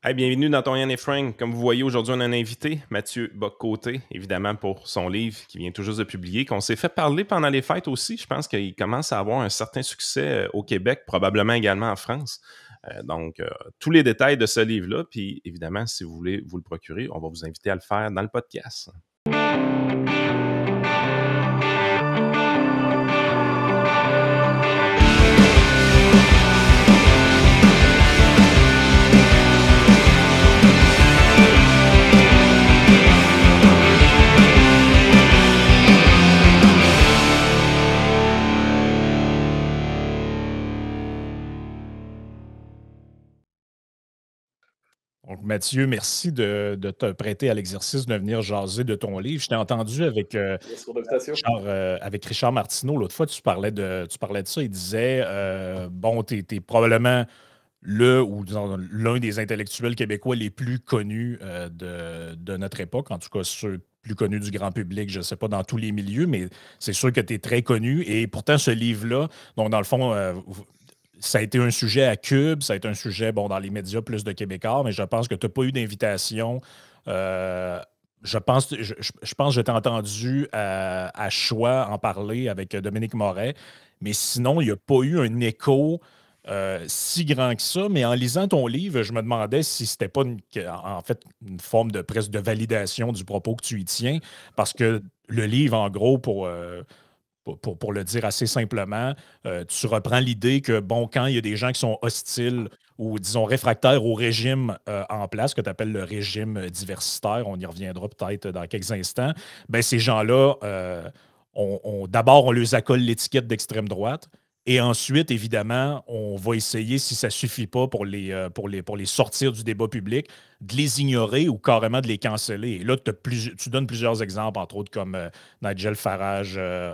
Hey, bienvenue dans ton Yann et Frank. Comme vous voyez, aujourd'hui, on a un invité, Mathieu Bock-Côté, évidemment pour son livre qui vient tout juste de publier, qu'on s'est fait parler pendant les fêtes aussi. Je pense qu'il commence à avoir un certain succès au Québec, probablement également en France. Donc, tous les détails de ce livre-là, puis évidemment, si vous voulez vous le procurer, on va vous inviter à le faire dans le podcast. Donc, Mathieu, merci de te prêter à l'exercice de venir jaser de ton livre. Je t'ai entendu avec, avec Richard Martineau. L'autre fois, tu parlais de ça. Il disait bon, tu es probablement l'un des intellectuels québécois les plus connus de notre époque, en tout cas ceux plus connus du grand public, je ne sais pas dans tous les milieux, mais c'est sûr que tu es très connu. Et pourtant, ce livre-là, donc dans le fond, ça a été un sujet à Cube, ça a été un sujet, bon, dans les médias plus de Québécois, mais je pense que tu n'as pas eu d'invitation. Je pense que je t'ai entendu à Choix en parler avec Dominique Moret, mais sinon, il n'y a pas eu un écho si grand que ça. Mais en lisant ton livre, je me demandais si c'était pas en fait une forme de presque de validation du propos que tu y tiens, parce que le livre, en gros, pour le dire assez simplement, tu reprends l'idée que, bon, quand il y a des gens qui sont hostiles ou, disons, réfractaires au régime en place, que tu appelles le régime diversitaire, on y reviendra peut-être dans quelques instants, ben, ces gens-là, d'abord, on leur accole l'étiquette d'extrême droite. Et ensuite, évidemment, on va essayer, si ça ne suffit pas pour les sortir du débat public, de les ignorer ou carrément de les canceller. Et là, tu donnes plusieurs exemples, entre autres comme Nigel Farage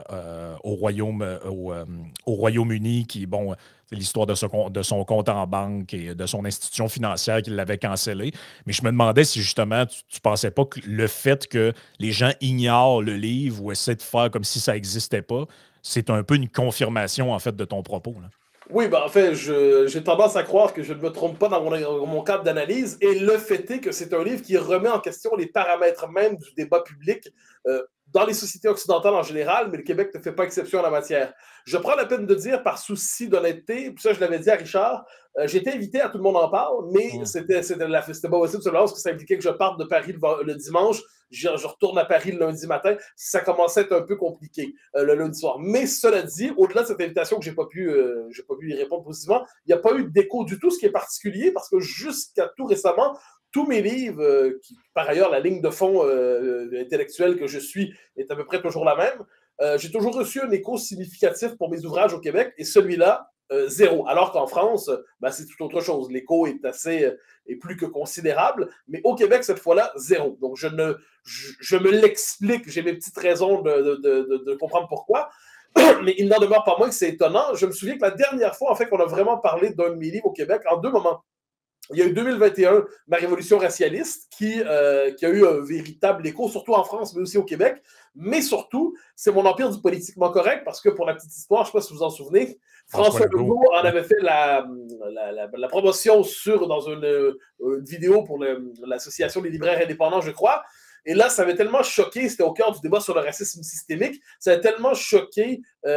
au Royaume-Uni, qui, bon, c'est l'histoire de son compte en banque et de son institution financière qui l'avait cancellé. Mais je me demandais si justement, tu ne pensais pas que le fait que les gens ignorent le livre ou essaient de faire comme si ça n'existait pas, c'est un peu une confirmation, en fait, de ton propos, là. Oui, ben, en fait, j'ai tendance à croire que je ne me trompe pas dans mon cadre d'analyse. Et le fait est que c'est un livre qui remet en question les paramètres même du débat public dans les sociétés occidentales en général, mais le Québec ne fait pas exception en la matière. Je prends la peine de dire, par souci d'honnêteté, puis ça, je l'avais dit à Richard, j'ai été invité à Tout le monde en parle, mais c'était pas possible seulement parce que ça impliquait que je parte de Paris le dimanche, je retourne à Paris le lundi matin, ça commençait à être un peu compliqué le lundi soir. Mais cela dit, au-delà de cette invitation que j'ai pas pu y répondre positivement, il n'y a pas eu d'écho du tout, ce qui est particulier parce que jusqu'à tout récemment, tous mes livres, qui, par ailleurs, la ligne de fond intellectuelle que je suis est à peu près toujours la même, j'ai toujours reçu un écho significatif pour mes ouvrages au Québec et celui-là, zéro. Alors qu'en France, ben, c'est tout autre chose. L'écho est plus que considérable, mais au Québec, cette fois-là, zéro. Donc, je me l'explique, j'ai mes petites raisons de comprendre pourquoi, mais il n'en demeure pas moins que c'est étonnant. Je me souviens que la dernière fois, en fait, qu'on a vraiment parlé d'un de mes livres au Québec, en deux moments. Il y a eu 2021, ma révolution racialiste, qui a eu un véritable écho, surtout en France, mais aussi au Québec. Mais surtout, c'est mon empire du politiquement correct, parce que pour la petite histoire, je ne sais pas si vous vous en souvenez, François Legault en avait fait la promotion dans une vidéo pour l'Association des libraires indépendants, je crois. Et là, ça avait tellement choqué, c'était au cœur du débat sur le racisme systémique, ça a tellement choqué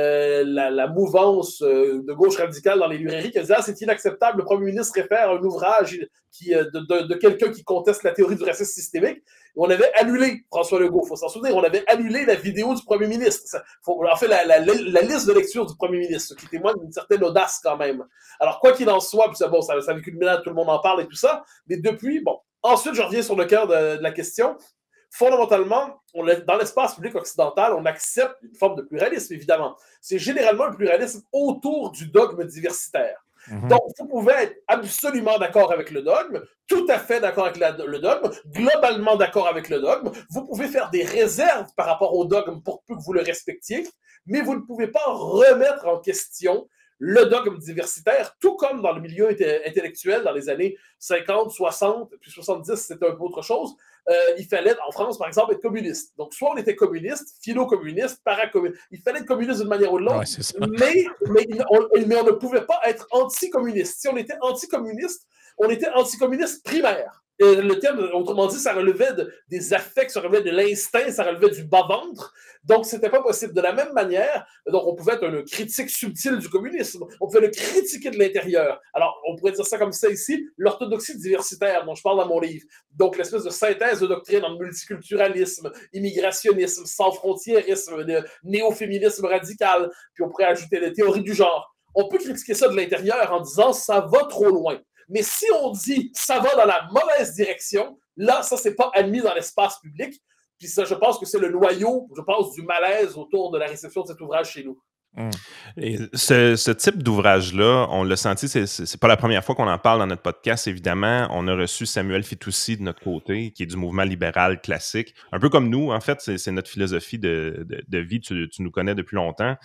la mouvance de gauche radicale dans les librairies qu'elle disait « Ah, c'est inacceptable, le premier ministre réfère un ouvrage de quelqu'un qui conteste la théorie du racisme systémique. » On avait annulé François Legault, il faut s'en souvenir, on avait annulé la vidéo du premier ministre. En fait, la liste de lecture du premier ministre, ce qui témoigne d'une certaine audace quand même. Alors, quoi qu'il en soit, puis bon, ça avait culminé, tout le monde en parle et tout ça, mais depuis, bon, ensuite, je reviens sur le cœur de la question. Fondamentalement, dans l'espace public occidental, on accepte une forme de pluralisme, évidemment. C'est généralement un pluralisme autour du dogme diversitaire. Donc, vous pouvez être absolument d'accord avec le dogme, tout à fait d'accord avec le dogme, globalement d'accord avec le dogme. Vous pouvez faire des réserves par rapport au dogme pour peu que vous le respectiez, mais vous ne pouvez pas remettre en question le dogme diversitaire, tout comme dans le milieu intellectuel dans les années 50, 60, puis 70, c'était un peu autre chose. Il fallait, en France, par exemple, être communiste. Donc, soit on était communiste, philo-communiste, paracommuniste. Il fallait être communiste d'une manière ou de l'autre, mais on ne pouvait pas être anticommuniste. Si on était anticommuniste, on était anticommuniste primaire. Et le terme, autrement dit, ça relevait des affects, ça relevait de l'instinct, ça relevait du bas-ventre. Donc, c'était pas possible. De la même manière, donc on pouvait être une critique subtile du communisme. On pouvait le critiquer de l'intérieur. Alors, on pourrait dire ça comme ça ici, l'orthodoxie diversitaire dont je parle dans mon livre. Donc, l'espèce de synthèse de doctrine en multiculturalisme, immigrationnisme, sans-frontiérisme, néo-féminisme radical. Puis on pourrait ajouter les théories du genre. On peut critiquer ça de l'intérieur en disant « ça va trop loin ». Mais si on dit « ça va dans la mauvaise direction », là, ça, c'est pas admis dans l'espace public. Puis ça, je pense que c'est le noyau, je pense, du malaise autour de la réception de cet ouvrage chez nous. Et ce type d'ouvrage-là, on l'a senti, c'est pas la première fois qu'on en parle dans notre podcast, évidemment. On a reçu Samuel Fitoussi de notre côté, qui est du mouvement libéral classique. Un peu comme nous, en fait, c'est notre philosophie de vie. Tu nous connais depuis longtemps.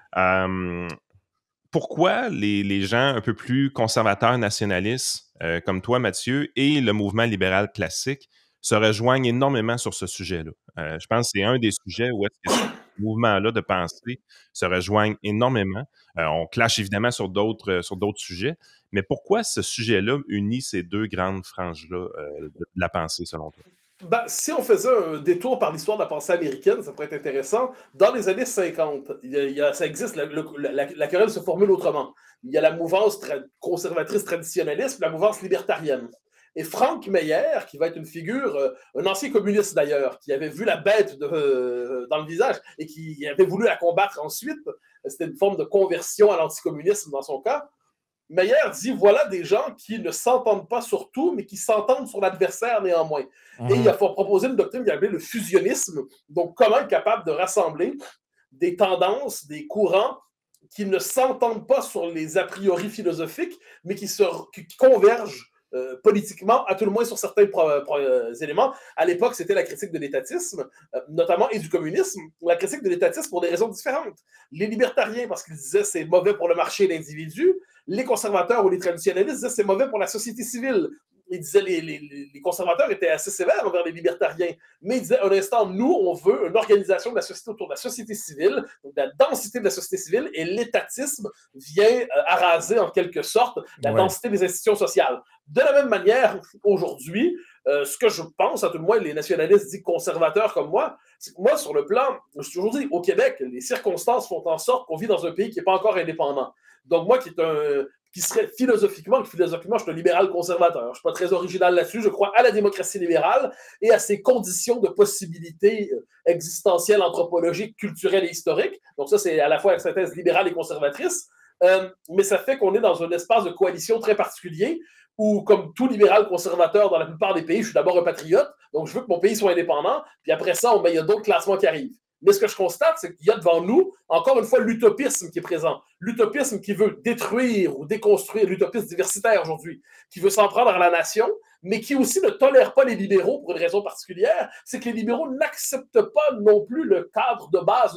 Pourquoi les gens un peu plus conservateurs, nationalistes, comme toi, Mathieu, et le mouvement libéral classique se rejoignent énormément sur ce sujet-là? Je pense que c'est un des sujets où est-ce que ce mouvement-là de pensée se rejoignent énormément. On clash évidemment sur d'autres sujets, mais pourquoi ce sujet-là unit ces deux grandes franges-là de la pensée, selon toi? Ben, si on faisait un détour par l'histoire de la pensée américaine, ça pourrait être intéressant. Dans les années 50, ça existe, la querelle se formule autrement. Il y a la mouvance conservatrice traditionnaliste, la mouvance libertarienne. Et Frank Meyer, qui va être une figure, un ancien communiste d'ailleurs, qui avait vu la bête dans le visage et qui avait voulu la combattre ensuite, c'était une forme de conversion à l'anticommunisme dans son cas. Meyer dit, voilà des gens qui ne s'entendent pas sur tout, mais qui s'entendent sur l'adversaire néanmoins. Et il a proposé une doctrine qu'il appelait le fusionnisme. Donc, comment être capable de rassembler des tendances, des courants qui ne s'entendent pas sur les a priori philosophiques, mais qui convergent politiquement, à tout le moins sur certains éléments. À l'époque, c'était la critique de l'étatisme, notamment, et du communisme. La critique de l'étatisme pour des raisons différentes. Les libertariens, parce qu'ils disaient c'est mauvais pour le marché et l'individu. Les conservateurs ou les traditionnalistes disaient c'est mauvais pour la société civile. Ils disaient les conservateurs étaient assez sévères envers les libertariens, mais ils disaient un instant, nous, on veut une organisation de la société autour de la société civile, donc la densité de la société civile, et l'étatisme vient araser en quelque sorte la densité des institutions sociales. De la même manière, aujourd'hui, ce que je pense, à tout le moins les nationalistes dits conservateurs comme moi, c'est que moi, sur le plan, je toujours dit, au Québec, les circonstances font en sorte qu'on vit dans un pays qui n'est pas encore indépendant. Donc moi, qui serait philosophiquement, je suis un libéral conservateur. Je ne suis pas très original là-dessus. Je crois à la démocratie libérale et à ses conditions de possibilités existentielles, anthropologiques, culturelles et historiques. Donc ça, c'est à la fois la synthèse libérale et conservatrice. Mais ça fait qu'on est dans un espace de coalition très particulier où, comme tout libéral conservateur dans la plupart des pays, je suis d'abord un patriote, donc je veux que mon pays soit indépendant, puis après ça, il y a d'autres classements qui arrivent. Mais ce que je constate, c'est qu'il y a devant nous, encore une fois, l'utopisme qui est présent. L'utopisme qui veut détruire ou déconstruire, l'utopisme diversitaire aujourd'hui, qui veut s'en prendre à la nation, mais qui aussi ne tolère pas les libéraux pour une raison particulière, c'est que les libéraux n'acceptent pas non plus le cadre de base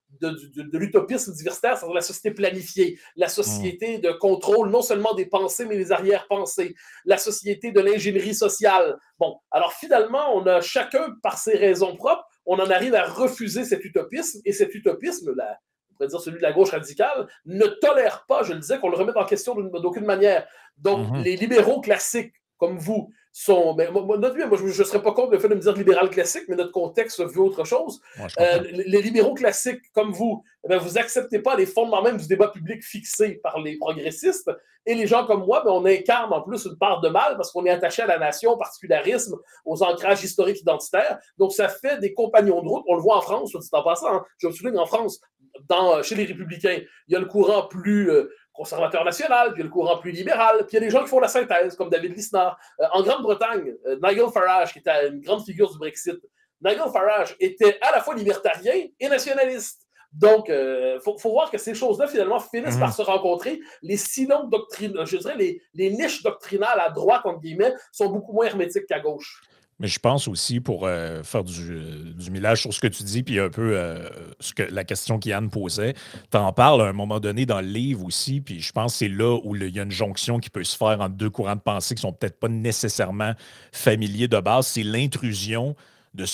de l'utopisme diversitaire, c'est-à-dire la société planifiée, la société de contrôle non seulement des pensées, mais des arrière-pensées, la société de l'ingénierie sociale. Bon, alors finalement, on a chacun, par ses raisons propres, on en arrive à refuser cet utopisme, et cet utopisme, on pourrait dire celui de la gauche radicale, ne tolère pas, je le disais, qu'on le remette en question d'aucune manière. Donc, les libéraux classiques, comme vous, sont... moi, je ne serais pas contre le fait de me dire libéral classique, mais notre contexte veut autre chose. Les libéraux classiques, comme vous, vous n'acceptez pas les fondements même du débat public fixés par les progressistes. Et les gens comme moi, on incarne en plus une part de mal parce qu'on est attaché à la nation, au particularisme, aux ancrages historiques identitaires. Donc, ça fait des compagnons de route. On le voit en France, je dis en passant, je me souviens en France, chez les Républicains, il y a le courant plus... conservateur national, puis il y a le courant plus libéral, puis il y a des gens qui font la synthèse, comme David Lisnard. En Grande-Bretagne, Nigel Farage, qui était une grande figure du Brexit, Nigel Farage était à la fois libertarien et nationaliste. Donc, faut voir que ces choses-là, finalement, finissent par se rencontrer. Les silos doctrinaux, je dirais, les niches doctrinales à droite, entre guillemets, sont beaucoup moins hermétiques qu'à gauche. Mais je pense aussi, pour faire du millage sur ce que tu dis, puis un peu la question qu'Yann posait, tu en parles à un moment donné dans le livre aussi, puis je pense que c'est là où il y a une jonction qui peut se faire entre deux courants de pensée qui ne sont peut-être pas nécessairement familiers de base. C'est l'intrusion de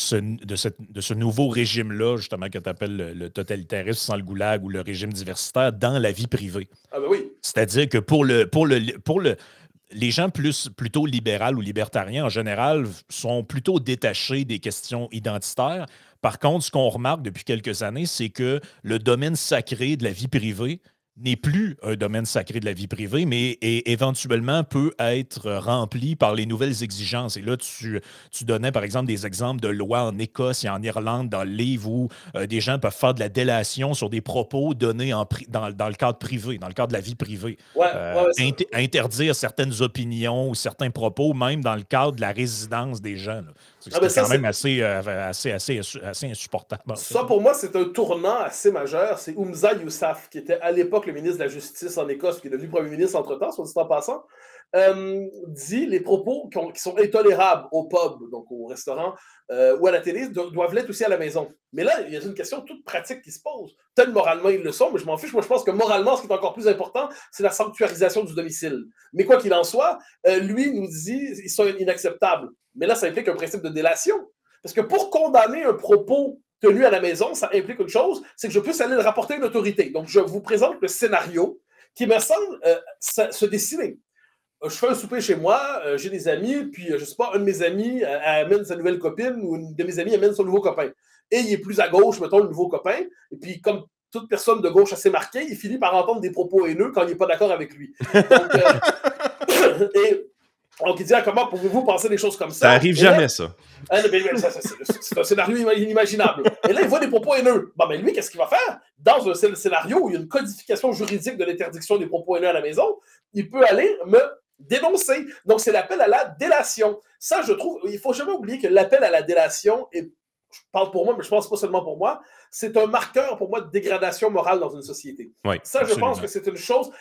ce nouveau régime-là, justement, que tu appelles le totalitarisme sans le goulag ou le régime diversitaire, dans la vie privée. Ah ben oui. C'est-à-dire que pour le les gens plutôt libéraux ou libertariens, en général, sont plutôt détachés des questions identitaires. Par contre, ce qu'on remarque depuis quelques années, c'est que le domaine sacré de la vie privée n'est plus un domaine sacré de la vie privée, mais éventuellement peut être rempli par les nouvelles exigences. Et là, tu donnais, par exemple, des exemples de lois en Écosse et en Irlande dans le livre où des gens peuvent faire de la délation sur des propos donnés dans le cadre privé, dans le cadre de la vie privée. Interdire certaines opinions ou certains propos, même dans le cadre de la résidence des gens. C'est quand même assez insupportable. Ça, pour moi, c'est un tournant assez majeur. C'est Humza Yousaf, qui était à l'époque le ministre de la Justice en Écosse, qui est devenu premier ministre entre-temps, soit dit en passant, dit les propos qui sont intolérables au pub, donc au restaurant ou à la télé, doivent l'être aussi à la maison. Mais là, il y a une question toute pratique qui se pose. Peut-être moralement, ils le sont, mais je m'en fiche. Moi, je pense que moralement, ce qui est encore plus important, c'est la sanctuarisation du domicile. Mais quoi qu'il en soit, lui nous dit qu'ils sont inacceptables. Mais là, ça implique un principe de délation. Parce que pour condamner un propos tenu à la maison, ça implique une chose, c'est que je puisse aller le rapporter à une autorité. Donc, je vous présente le scénario qui me semble se dessiner. Je fais un souper chez moi, j'ai des amis, puis je sais pas, un de mes amis amène sa nouvelle copine ou une de mes amis amène son nouveau copain. Et il est plus à gauche, mettons, le nouveau copain. Et puis, comme toute personne de gauche assez marquée, il finit par entendre des propos haineux quand il n'est pas d'accord avec lui. Donc, il dit, comment pouvez-vous penser des choses comme ça? Ça arrive jamais, ça. C'est un scénario inimaginable. Et là, il voit des propos haineux. Bon, mais lui, qu'est-ce qu'il va faire? Dans un scénario où il y a une codification juridique de l'interdiction des propos haineux à la maison, il peut aller me dénoncer. Donc, c'est l'appel à la délation. Ça, je trouve, il ne faut jamais oublier que l'appel à la délation est, je parle pour moi, mais je pense pas seulement pour moi, c'est un marqueur pour moi de dégradation morale dans une société. Oui, ça, je pense que c'est une chose,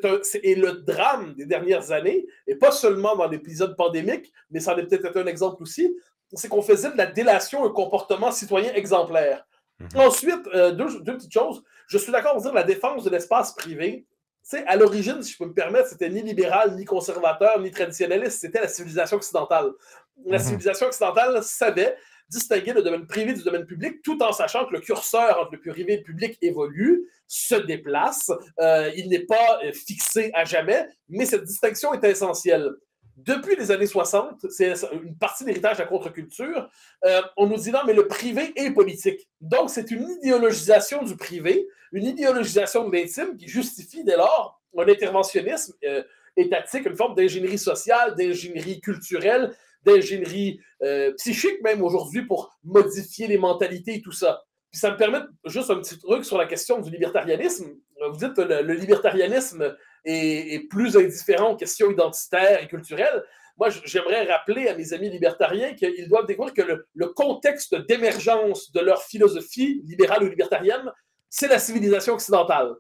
et le drame des dernières années, et pas seulement dans l'épisode pandémique, mais ça en est peut-être un exemple aussi, c'est qu'on faisait de la délation un comportement citoyen exemplaire. Ensuite, deux petites choses. Je suis d'accord pour dire la défense de l'espace privé. Tu sais, à l'origine, si je peux me permettre, c'était ni libéral, ni conservateur, ni traditionnaliste. C'était la civilisation occidentale. La civilisation occidentale savait distinguer le domaine privé du domaine public, tout en sachant que le curseur entre le privé et le public évolue, se déplace, il n'est pas fixé à jamais, mais cette distinction est essentielle. Depuis les années 60, c'est une partie de l'héritage de la contre-culture, on nous dit non, mais le privé est politique. Donc, c'est une idéologisation du privé, une idéologisation de l'intime qui justifie dès lors un interventionnisme étatique, une forme d'ingénierie sociale, d'ingénierie culturelle, d'ingénierie psychique même aujourd'hui pour modifier les mentalités et tout ça. Puis ça me permet juste un petit truc sur la question du libertarianisme. Vous dites que le libertarianisme est plus indifférent aux questions identitaires et culturelles. Moi, j'aimerais rappeler à mes amis libertariens qu'ils doivent découvrir que le contexte d'émergence de leur philosophie libérale ou libertarienne, c'est la civilisation occidentale.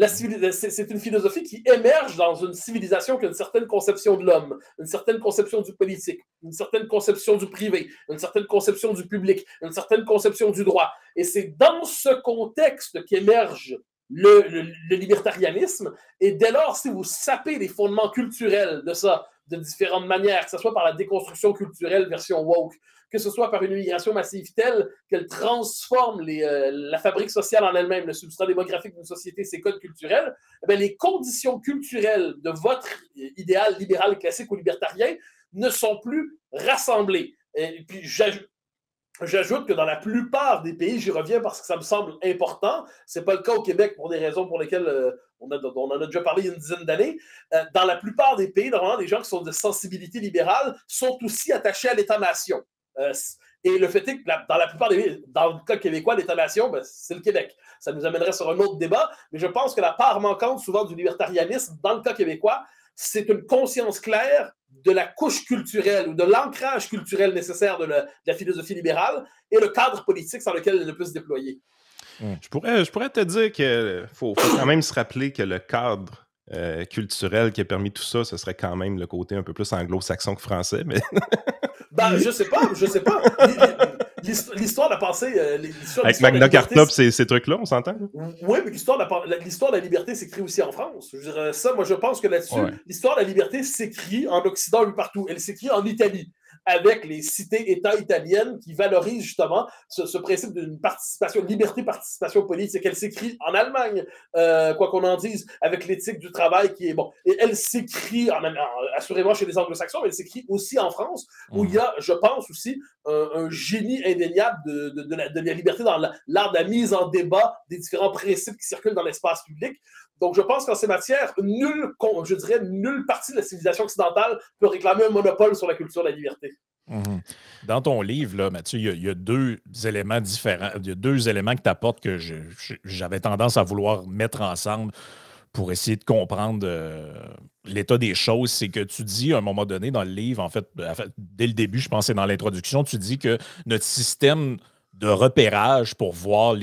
C'est une philosophie qui émerge dans une civilisation qui a une certaine conception de l'homme, une certaine conception du politique, une certaine conception du privé, une certaine conception du public, une certaine conception du droit. Et c'est dans ce contexte qu'émerge le libertarianisme. Et dès lors, si vous sapez les fondements culturels de ça de différentes manières, que ce soit par la déconstruction culturelle version woke, que ce soit par une immigration massive telle qu'elle transforme la fabrique sociale en elle-même, le substrat démographique d'une société, ses codes culturels, eh les conditions culturelles de votre idéal libéral, classique ou libertarien ne sont plus rassemblées. Et puis, j'ajoute que dans la plupart des pays, j'y reviens parce que ça me semble important, ce n'est pas le cas au Québec pour des raisons pour lesquelles on en a déjà parlé il y a une dizaine d'années, dans la plupart des pays, normalement, les gens qui sont de sensibilité libérale sont aussi attachés à l'État-nation. Et le fait est que dans la plupart des pays, dans le cas québécois, l'État-nation, c'est le Québec. Ça nous amènerait sur un autre débat, mais je pense que la part manquante souvent du libertarianisme, dans le cas québécois, c'est une conscience claire de la couche culturelle ou de l'ancrage culturel nécessaire de la philosophie libérale et le cadre politique sans lequel elle ne peut se déployer. Je pourrais te dire qu'il faut quand même se rappeler que le cadre culturel qui a permis tout ça, ce serait quand même le côté un peu plus anglo-saxon que français. Mais... je sais pas. L'histoire de la pensée... Avec Magna Carta et ces trucs-là, on s'entend? Oui, mais l'histoire de la liberté s'écrit aussi en France. Je dirais ça, moi, je pense que là-dessus, l'histoire de la liberté s'écrit en Occident et partout. Elle s'écrit en Italie. avec les cités-États italiennes qui valorisent justement ce principe d'une participation, liberté-participation politique. Elle s'écrit en Allemagne, quoi qu'on en dise, avec l'éthique du travail qui est bon. Et elle s'écrit assurément chez les anglo-saxons, mais elle s'écrit aussi en France, où il y a, je pense aussi, un génie indéniable de la liberté dans l'art de la mise en débat des différents principes qui circulent dans l'espace public. Donc, je pense qu'en ces matières, nulle partie de la civilisation occidentale peut réclamer un monopole sur la culture de la liberté. Dans ton livre, là, Mathieu, il y a deux éléments différents. Il y a deux éléments que tu apportes que j'avais tendance à vouloir mettre ensemble pour essayer de comprendre l'état des choses. C'est que tu dis, à un moment donné, dans le livre, en fait, dès le début, je pensais dans l'introduction, tu dis que notre système de repérage pour voir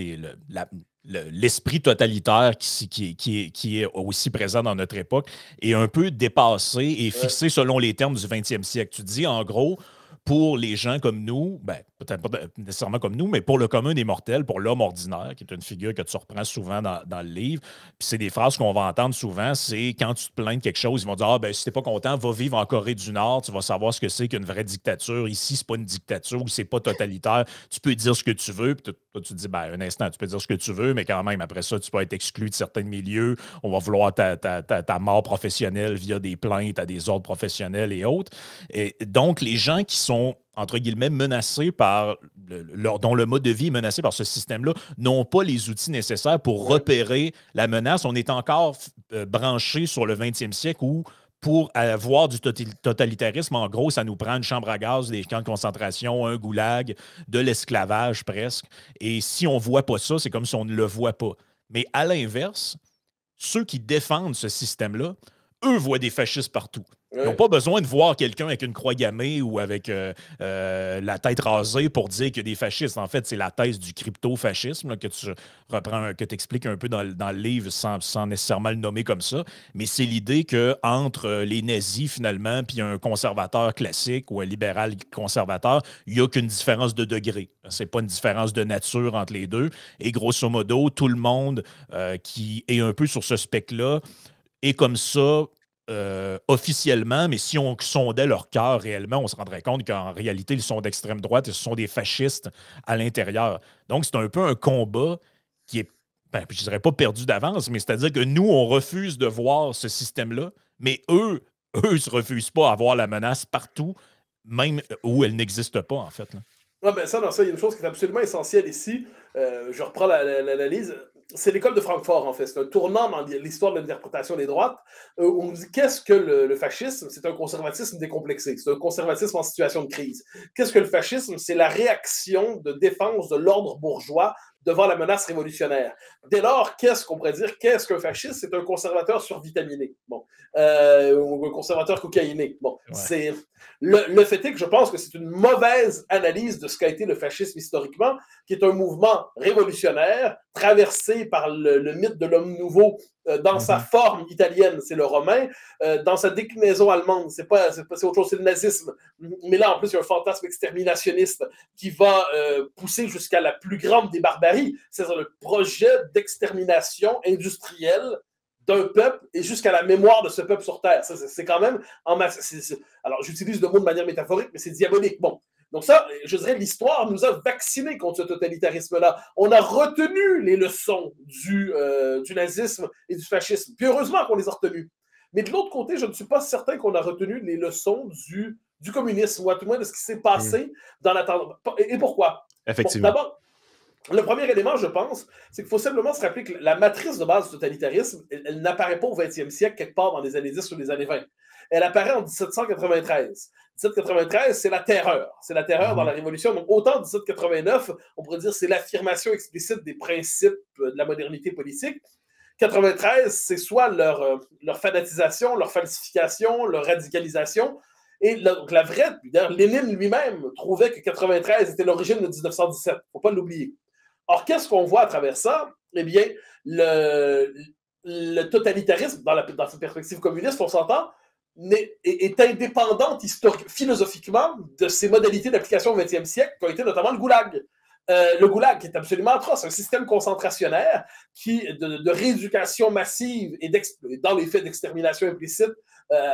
l'esprit totalitaire qui est aussi présent dans notre époque est un peu dépassé et fixé selon les termes du 20e siècle. Tu dis, en gros, pour les gens comme nous, peut-être pas nécessairement comme nous, mais pour le commun des mortels, pour l'homme ordinaire, qui est une figure que tu reprends souvent dans le livre, puis c'est des phrases qu'on va entendre souvent, c'est quand tu te plains de quelque chose, ils vont dire si t'es pas content, va vivre en Corée du Nord, tu vas savoir ce que c'est qu'une vraie dictature. Ici, c'est pas une dictature, c'est pas totalitaire, tu peux dire ce que tu veux, puis toi, tu te dis, un instant, tu peux dire ce que tu veux, mais quand même, après ça, tu peux être exclu de certains milieux, on va vouloir ta mort professionnelle via des plaintes à des ordres professionnels et autres. Et donc, les gens qui sont entre guillemets, menacés par dont le mode de vie est menacé par ce système-là, n'ont pas les outils nécessaires pour repérer la menace. On est encore branché sur le 20e siècle où, pour avoir du totalitarisme, en gros, ça nous prend une chambre à gaz, des camps de concentration, un goulag, de l'esclavage presque. Et si on ne voit pas ça, c'est comme si on ne le voit pas. Mais à l'inverse, ceux qui défendent ce système-là, eux voient des fascistes partout. Ils n'ont pas besoin de voir quelqu'un avec une croix gammée ou avec la tête rasée pour dire qu'il y a des fascistes. En fait, c'est la thèse du crypto-fascisme que tu reprends, que tu expliques un peu dans le livre sans nécessairement le nommer comme ça. Mais c'est l'idée qu'entre les nazis, finalement, puis un conservateur classique ou un libéral conservateur, il n'y a qu'une différence de degré. C'est pas une différence de nature entre les deux. Et grosso modo, tout le monde qui est un peu sur ce spectre-là est comme ça officiellement, mais si on sondait leur cœur réellement, on se rendrait compte qu'en réalité, ils sont d'extrême droite et ce sont des fascistes à l'intérieur. Donc, c'est un peu un combat qui est, je ne dirais pas perdu d'avance, mais c'est-à-dire que nous, on refuse de voir ce système-là, mais eux ne se refusent pas à voir la menace partout, même où elle n'existe pas, en fait. Là. Ça, il y a une chose qui est absolument essentielle ici. Je reprends l'analyse. C'est l'école de Francfort, en fait. C'est un tournant dans l'histoire de l'interprétation des droites où on dit qu'est-ce que le fascisme? C'est un conservatisme décomplexé. C'est un conservatisme en situation de crise. Qu'est-ce que le fascisme? C'est la réaction de défense de l'ordre bourgeois devant la menace révolutionnaire. Dès lors, qu'est-ce qu'on pourrait dire? Qu'est-ce qu'un fasciste? C'est un conservateur survitaminé. Ou un conservateur cocaïné. C'est le fait est que je pense que c'est une mauvaise analyse de ce qu'a été le fascisme historiquement, qui est un mouvement révolutionnaire traversé par le mythe de l'homme nouveau dans sa forme italienne, c'est le romain, dans sa déclinaison allemande, c'est autre chose, c'est le nazisme. Mais là, en plus, il y a un fantasme exterminationniste qui va pousser jusqu'à la plus grande des barbaries, c'est-à-dire le projet d'extermination industrielle d'un peuple et jusqu'à la mémoire de ce peuple sur Terre. C'est quand même... Alors, j'utilise le mot de manière métaphorique, mais c'est diabolique. Donc ça, je dirais, l'histoire nous a vaccinés contre ce totalitarisme-là. On a retenu les leçons du nazisme et du fascisme. Puis heureusement qu'on les a retenues. Mais de l'autre côté, je ne suis pas certain qu'on a retenu les leçons du communisme, ou à tout le moins de ce qui s'est passé dans la tendance. Et pourquoi? Effectivement. D'abord, le premier élément, je pense, c'est qu'il faut simplement se rappeler que la matrice de base du totalitarisme, elle n'apparaît pas au 20e siècle, quelque part dans les années 10 ou les années 20. Elle apparaît en 1793. 1793, c'est la terreur. C'est la terreur dans la Révolution. Donc, autant 1789, on pourrait dire c'est l'affirmation explicite des principes de la modernité politique. 93, c'est soit leur fanatisation, leur falsification, leur radicalisation. Et la vraie, d'ailleurs, Lénine lui-même trouvait que 93 était l'origine de 1917. Il ne faut pas l'oublier. Or, qu'est-ce qu'on voit à travers ça? Eh bien, le totalitarisme, dans cette perspective communiste, on s'entend, est indépendante philosophiquement de ses modalités d'application au 20e siècle, qui ont été notamment le goulag. Le goulag, qui est absolument atroce, un système concentrationnaire de rééducation massive et dans les faits d'extermination implicite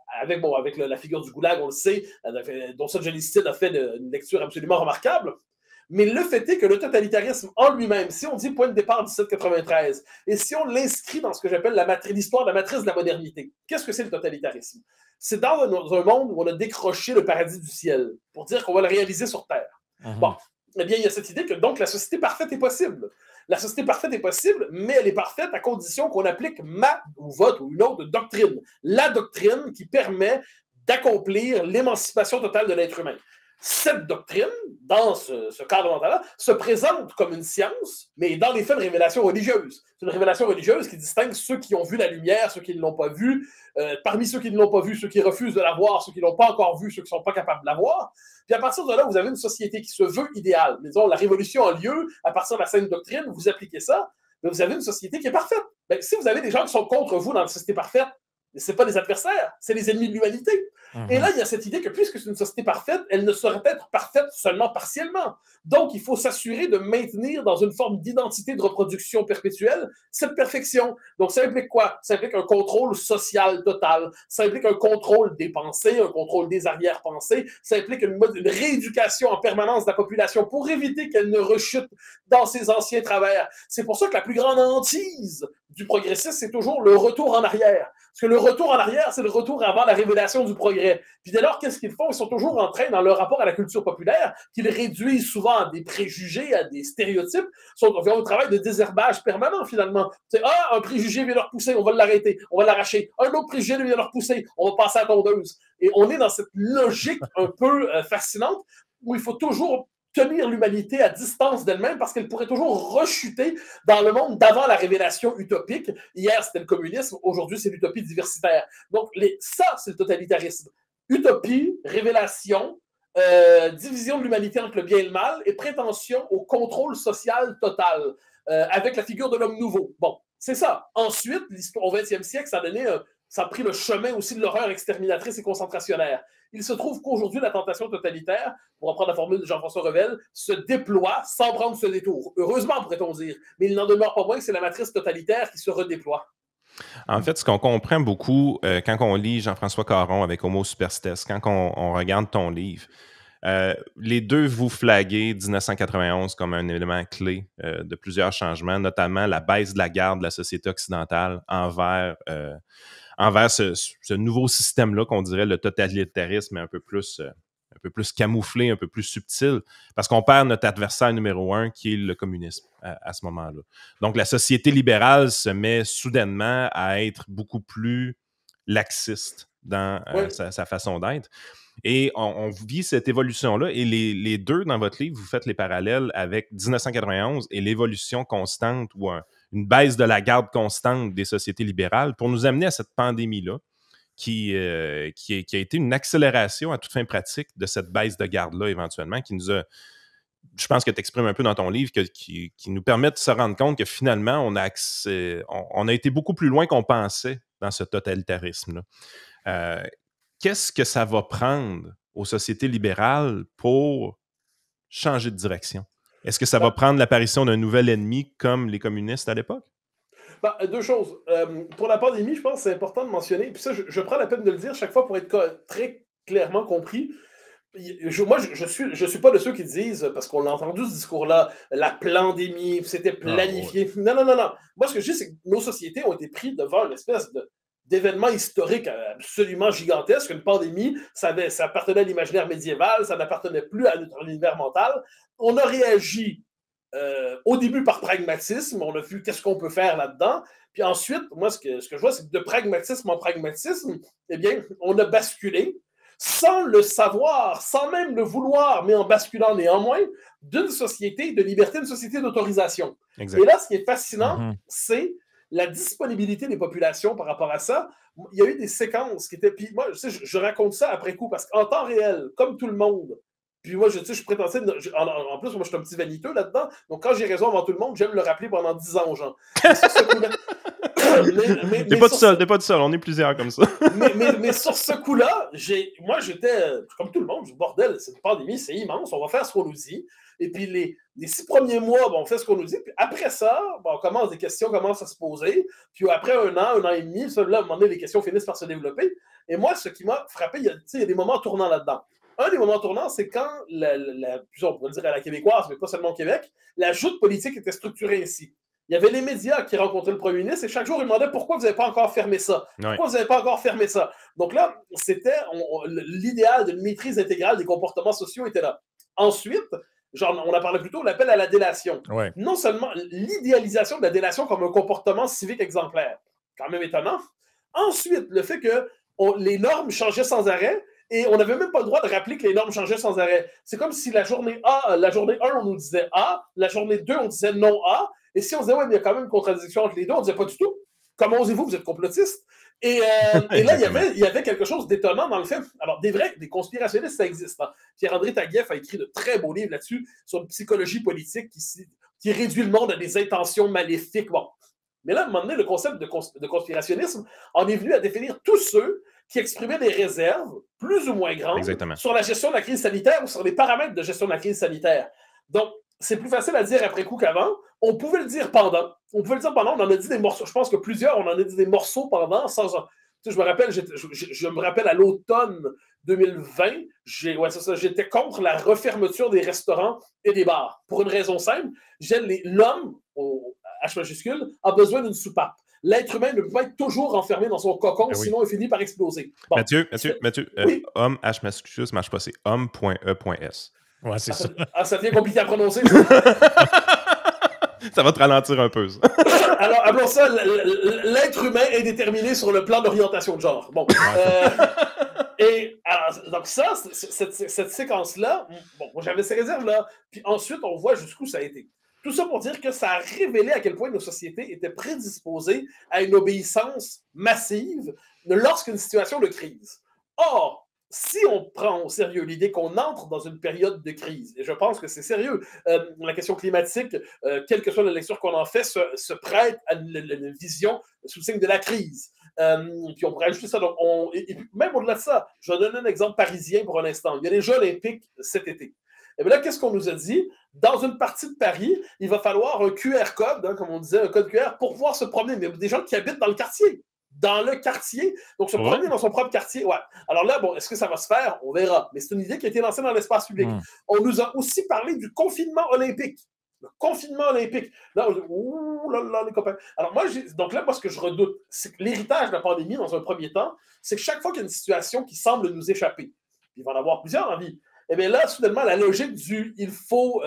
avec la figure du goulag, on le sait, dont Solzhenitsyn a fait une lecture absolument remarquable. Mais le fait est que le totalitarisme en lui-même, si on dit point de départ 1793, et si on l'inscrit dans ce que j'appelle l'histoire, la matrice de la modernité, qu'est-ce que c'est le totalitarisme? C'est dans un monde où on a décroché le paradis du ciel, pour dire qu'on va le réaliser sur Terre. Bon, eh bien, il y a cette idée que donc la société parfaite est possible. La société parfaite est possible, mais elle est parfaite à condition qu'on applique ou votre ou une autre doctrine. La doctrine qui permet d'accomplir l'émancipation totale de l'être humain. Cette doctrine, dans ce cadre mental-là, se présente comme une science, mais dans les faits, une révélation religieuse. C'est une révélation religieuse qui distingue ceux qui ont vu la lumière, ceux qui ne l'ont pas vue. Parmi ceux qui ne l'ont pas vue, ceux qui refusent de la voir, ceux qui ne l'ont pas encore vue, ceux qui ne sont pas capables de la voir. Puis à partir de là, vous avez une société qui se veut idéale. Disons, la révolution a lieu à partir de la saine doctrine, vous appliquez ça, mais vous avez une société qui est parfaite. Ben, si vous avez des gens qui sont contre vous dans la société parfaite, ce n'est pas des adversaires, c'est les ennemis de l'humanité. Et là, il y a cette idée que puisque c'est une société parfaite, elle ne saurait être parfaite seulement partiellement. Donc, il faut s'assurer de maintenir dans une forme d'identité de reproduction perpétuelle cette perfection. Donc, ça implique quoi? Ça implique un contrôle social total. Ça implique un contrôle des pensées, un contrôle des arrière-pensées. Ça implique une rééducation en permanence de la population pour éviter qu'elle ne rechute dans ses anciens travers. C'est pour ça que la plus grande hantise du progressisme, c'est toujours le retour en arrière. Parce que le retour en arrière, c'est le retour avant la révélation du progrès. Puis dès lors, qu'est-ce qu'ils font? Ils sont toujours en train, dans leur rapport à la culture populaire, qu'ils réduisent souvent à des préjugés, à des stéréotypes, sont un travail de désherbage permanent, finalement. C'est « un préjugé vient leur pousser, on va l'arrêter, on va l'arracher. Un autre préjugé vient leur pousser, on va passer à la tondeuse. » Et on est dans cette logique un peu fascinante où il faut toujours tenir l'humanité à distance d'elle-même parce qu'elle pourrait toujours rechuter dans le monde d'avant la révélation utopique. Hier, c'était le communisme. Aujourd'hui, c'est l'utopie diversitaire. Donc, ça, c'est le totalitarisme. Utopie, révélation, division de l'humanité entre le bien et le mal et prétention au contrôle social total avec la figure de l'homme nouveau. Bon, c'est ça. Ensuite, l'histoire au XXe siècle, ça a pris le chemin aussi de l'horreur exterminatrice et concentrationnaire. Il se trouve qu'aujourd'hui, la tentation totalitaire, pour reprendre la formule de Jean-François Revel, se déploie sans prendre ce détour. Heureusement, pourrait-on dire. Mais il n'en demeure pas moins que c'est la matrice totalitaire qui se redéploie. En fait, ce qu'on comprend beaucoup quand on lit Jean-François Caron avec Homo Superstes, quand on regarde ton livre, les deux vous flaguez 1991 comme un élément clé de plusieurs changements, notamment la baisse de la garde de la société occidentale envers ce nouveau système-là qu'on dirait le totalitarisme, mais un peu plus camouflé, un peu plus subtil, parce qu'on perd notre adversaire numéro 1, qui est le communisme à ce moment-là. Donc, la société libérale se met soudainement à être beaucoup plus laxiste dans sa façon d'être. Et on vit cette évolution-là, et les deux, dans votre livre, vous faites les parallèles avec 1991 et l'évolution constante ou une baisse de la garde constante des sociétés libérales pour nous amener à cette pandémie-là qui a été une accélération à toute fin pratique de cette baisse de garde-là éventuellement, qui nous a, je pense que tu exprimes un peu dans ton livre, qui nous permet de se rendre compte que finalement, on a été beaucoup plus loin qu'on pensait dans ce totalitarisme-là. Qu'est-ce que ça va prendre aux sociétés libérales pour changer de direction? Est-ce que ça va prendre l'apparition d'un nouvel ennemi comme les communistes à l'époque? Deux choses. Pour la pandémie, je pense que c'est important de mentionner, puis ça, je prends la peine de le dire chaque fois pour être très clairement compris. Moi, je suis pas de ceux qui disent, parce qu'on a entendu ce discours-là, la pandémie, c'était planifié. Non. Moi, ce que je dis, c'est que nos sociétés ont été prises devant une espèce d'événement historique absolument gigantesque. Une pandémie, ça appartenait à l'imaginaire médiéval, ça n'appartenait plus à notre univers mental. On a réagi au début par pragmatisme, on a vu qu'est-ce qu'on peut faire là-dedans. Puis ensuite, moi, ce que je vois, c'est que de pragmatisme en pragmatisme, eh bien, on a basculé sans le savoir, sans même le vouloir, mais en basculant néanmoins d'une société de liberté, une société d'autorisation. Exact. Et là, ce qui est fascinant, c'est la disponibilité des populations par rapport à ça. Il y a eu des séquences qui étaient... Puis moi, je raconte ça après coup, parce qu'en temps réel, comme tout le monde, puis moi, je prétends... En plus, moi, je suis un petit vaniteux là-dedans. Donc, quand j'ai raison avant tout le monde, j'aime le rappeler pendant 10 ans aux gens. T'es pas tout seul, on est plusieurs comme ça. mais sur ce coup-là, moi, j'étais comme tout le monde, je dis, bordel, cette pandémie, c'est immense, on va faire ce qu'on nous dit. Et puis, les 6 premiers mois, on fait ce qu'on nous dit. Puis après ça, des questions commencent à se poser. Puis après un an et demi, là, à un moment donné, les questions finissent par se développer. Et moi, ce qui m'a frappé, il y a des moments tournants là-dedans. Un des moments tournants, c'est quand, on pourrait dire à la québécoise, mais pas seulement au Québec, la joute politique était structurée ainsi. Il y avait les médias qui rencontraient le premier ministre et chaque jour, ils demandaient pourquoi vous n'avez pas encore fermé ça. Pourquoi vous n'avez pas encore fermé ça. Donc là, c'était l'idéal d'une maîtrise intégrale des comportements sociaux était là. Ensuite, on a parlé plus tôt, l'appel à la délation. Ouais. Non seulement l'idéalisation de la délation comme un comportement civique exemplaire, quand même étonnant. Ensuite, le fait que les normes changeaient sans arrêt et on n'avait même pas le droit de rappeler que les normes changeaient sans arrêt. C'est comme si la journée 1, on nous disait A, la journée 2, on disait non A, et si on disait, ouais, mais il y a quand même une contradiction entre les deux, on disait pas du tout. Comment osez-vous, vous êtes complotiste? Et là, il y avait quelque chose d'étonnant dans le fait. Alors, des conspirationnistes, ça existe. Hein. Pierre-André Taguieff a écrit de très beaux livres là-dessus sur une psychologie politique qui réduit le monde à des intentions maléfiques. Bon. Mais là, à un moment donné, le concept de conspirationnisme en est venu à définir tous ceux qui exprimaient des réserves, plus ou moins grandes, sur la gestion de la crise sanitaire ou sur les paramètres de gestion de la crise sanitaire. Donc, c'est plus facile à dire après coup qu'avant. On pouvait le dire pendant. On en a dit des morceaux. Je pense que plusieurs, on en a dit des morceaux pendant. Je me rappelle à l'automne 2020, j'étais contre la refermeture des restaurants et des bars. Pour une raison simple, l'homme, H majuscule, a besoin d'une soupape. L'être humain ne peut pas être toujours enfermé dans son cocon, sinon il finit par exploser. Bon, Mathieu, oui. Homme, H majuscule, ça ne marche pas, c'est homme.e.s. Ouais, c'est ça. Ça devient compliqué à prononcer. Ça va te ralentir un peu, ça. Alors, appelons ça l'être humain est déterminé sur le plan d'orientation de genre. Bon. Et alors, donc ça, cette séquence-là, bon, j'avais ces réserves-là. Puis ensuite, on voit jusqu'où ça a été. Tout ça pour dire que ça a révélé à quel point nos sociétés étaient prédisposées à une obéissance massive lorsqu'une situation de crise. Or, si on prend au sérieux l'idée qu'on entre dans une période de crise, et je pense que c'est sérieux, la question climatique, quelle que soit la lecture qu'on en fait, se prête à une vision sous le signe de la crise. Puis on pourrait ajouter ça. Donc et même au-delà de ça, je vais donner un exemple parisien pour un instant. Il y a les Jeux olympiques cet été. Et bien là, qu'est-ce qu'on nous a dit? Dans une partie de Paris, il va falloir un QR code, hein, comme on disait, un code QR, pour pouvoir se promener. Mais des gens qui habitent dans le quartier. Donc se promener dans son propre quartier. Ouais. Alors là, bon, est-ce que ça va se faire? On verra. Mais c'est une idée qui a été lancée dans l'espace public. On nous a aussi parlé du confinement olympique. Le confinement olympique. Là, les copains. Alors moi, ce que je redoute, c'est que l'héritage de la pandémie, dans un premier temps, c'est que chaque fois qu'il y a une situation qui semble nous échapper, il va en avoir plusieurs en vie, et bien là, soudainement, la logique il faut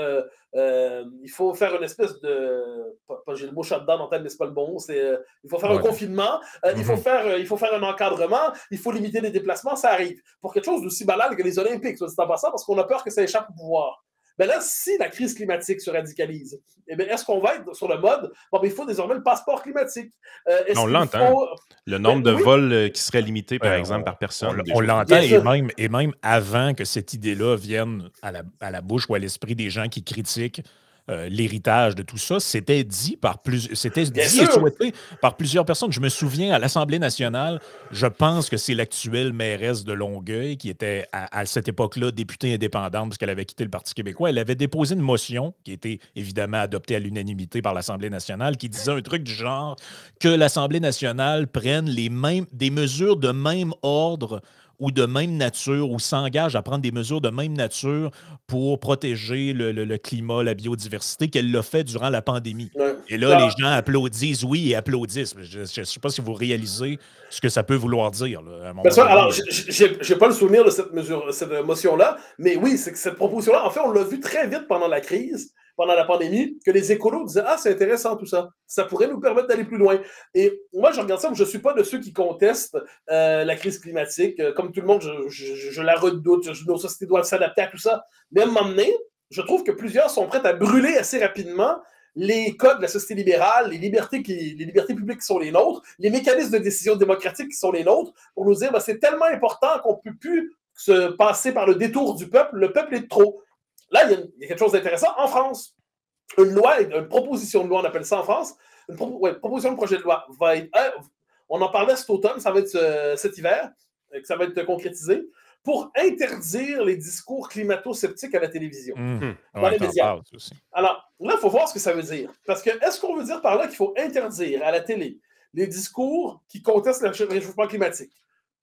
faire une espèce de... j'ai le mot shutdown en tête, mais c'est pas le bon. Il faut faire un confinement, il faut faire un encadrement, il faut limiter les déplacements, ça arrive. Pour quelque chose d'aussi banal que les Olympiques, soit dit en passant, parce qu'on a peur que ça échappe au pouvoir. Mais là, si la crise climatique se radicalise, eh bien, est-ce qu'on va être sur le mode il faut désormais le passeport climatique? On l'entend. Le nombre de vols qui serait limité, par exemple, par personne. On l'entend, et même avant que cette idée-là vienne à la bouche ou à l'esprit des gens qui critiquent l'héritage de tout ça, c'était dit et souhaité par plusieurs personnes. Je me souviens, à l'Assemblée nationale, je pense que c'est l'actuelle mairesse de Longueuil qui était, à cette époque-là, députée indépendante parce qu'elle avait quitté le Parti québécois. Elle avait déposé une motion qui était évidemment adoptée à l'unanimité par l'Assemblée nationale qui disait un truc du genre que l'Assemblée nationale prenne des mesures de même ordre ou de même nature, ou s'engage à prendre des mesures de même nature pour protéger le climat, la biodiversité, qu'elle l'a fait durant la pandémie. Ouais. Et là, les gens applaudissent, oui, et applaudissent. Je ne sais pas si vous réalisez ce que ça peut vouloir dire. Là, alors, je n'ai pas le souvenir de cette motion-là, mais oui, c'est que cette proposition-là, en fait, on l'a vu très vite pendant la crise, pendant la pandémie, que les écolos disaient « Ah, c'est intéressant tout ça. Ça pourrait nous permettre d'aller plus loin. » Et moi, je regarde ça, je ne suis pas de ceux qui contestent la crise climatique. Comme tout le monde, je la redoute. Nos sociétés doivent s'adapter à tout ça. Mais à un moment donné, je trouve que plusieurs sont prêts à brûler assez rapidement les codes de la société libérale, les libertés publiques qui sont les nôtres, les mécanismes de décision démocratique qui sont les nôtres, pour nous dire c'est tellement important qu'on ne peut plus se passer par le détour du peuple. Le peuple est de trop. Là, il y a quelque chose d'intéressant. En France, une proposition de loi, on appelle ça en France, une proposition de projet de loi va être... on en parlait cet automne, ça va être cet hiver, que ça va être concrétisé, pour interdire les discours climato-sceptiques à la télévision, dans les médias. Alors, là, il faut voir ce que ça veut dire. Parce que, est-ce qu'on veut dire par là qu'il faut interdire à la télé les discours qui contestent le réchauffement climatique? Ah,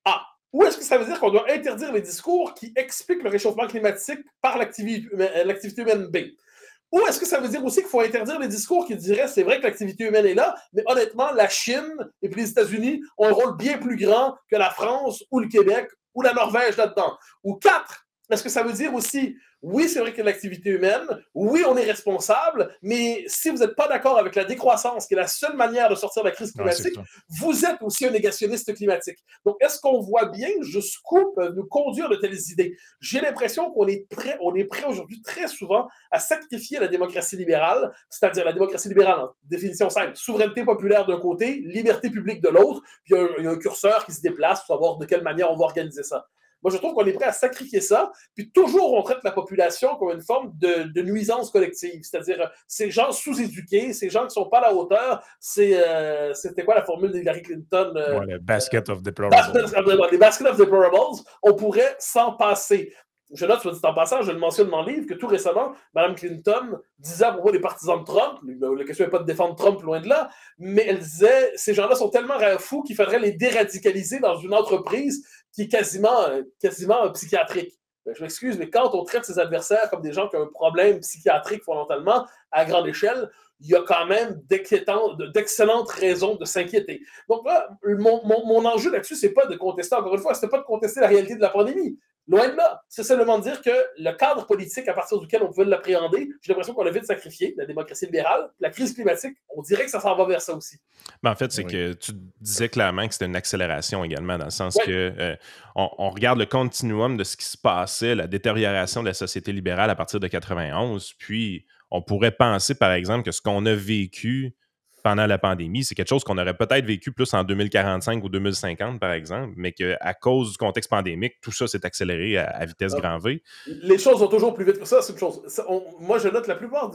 Ou est-ce que ça veut dire qu'on doit interdire les discours qui expliquent le réchauffement climatique par l'activité humaine B? Ou est-ce que ça veut dire aussi qu'il faut interdire les discours qui diraient c'est vrai que l'activité humaine est là, mais honnêtement, la Chine et puis les États-Unis ont un rôle bien plus grand que la France ou le Québec ou la Norvège là-dedans? Ou 4, est-ce que ça veut dire aussi oui, c'est vrai qu'il y a l'activité humaine, oui, on est responsable, mais si vous n'êtes pas d'accord avec la décroissance, qui est la seule manière de sortir de la crise climatique, vous êtes aussi un négationniste climatique. Donc, est-ce qu'on voit bien jusqu'où peuvent nous conduire de telles idées? J'ai l'impression qu'on est prêt aujourd'hui très souvent à sacrifier la démocratie libérale, c'est-à-dire la démocratie libérale, en définition simple, souveraineté populaire d'un côté, liberté publique de l'autre, puis il y a un curseur qui se déplace pour savoir de quelle manière on va organiser ça. Moi, je trouve qu'on est prêt à sacrifier ça, puis toujours on traite la population comme une forme de nuisance collective, c'est-à-dire ces gens sous-éduqués, ces gens qui ne sont pas à la hauteur, c'était quoi la formule d'Hillary Clinton? Le basket of deplorables. Les basket of deplorables, on pourrait s'en passer. Je note, soit dit en passant, je le mentionne dans le livre, que tout récemment, Mme Clinton disait à propos des partisans de Trump, la question n'est pas de défendre Trump loin de là, mais elle disait, ces gens-là sont tellement fous qu'il faudrait les déradicaliser dans une entreprise qui est quasiment psychiatrique. Je m'excuse, mais quand on traite ses adversaires comme des gens qui ont un problème psychiatrique fondamentalement à grande échelle, il y a quand même d'excellentes raisons de s'inquiéter. Donc là, mon enjeu là-dessus, c'est pas de contester, encore une fois, c'est pas de contester la réalité de la pandémie. Loin de là. C'est seulement de dire que le cadre politique à partir duquel on pouvait l'appréhender, j'ai l'impression qu'on a vite sacrifié, la démocratie libérale, la crise climatique, on dirait que ça s'en va vers ça aussi. Ben en fait, c'est que tu disais clairement que c'était une accélération également, dans le sens que on regarde le continuum de ce qui se passait, la détérioration de la société libérale à partir de 91, puis on pourrait penser, par exemple, que ce qu'on a vécu pendant la pandémie, c'est quelque chose qu'on aurait peut-être vécu plus en 2045 ou 2050, par exemple, mais qu'à cause du contexte pandémique, tout ça s'est accéléré à vitesse grand V. Les choses vont toujours plus vite que ça, c'est une chose. Moi, je note la plupart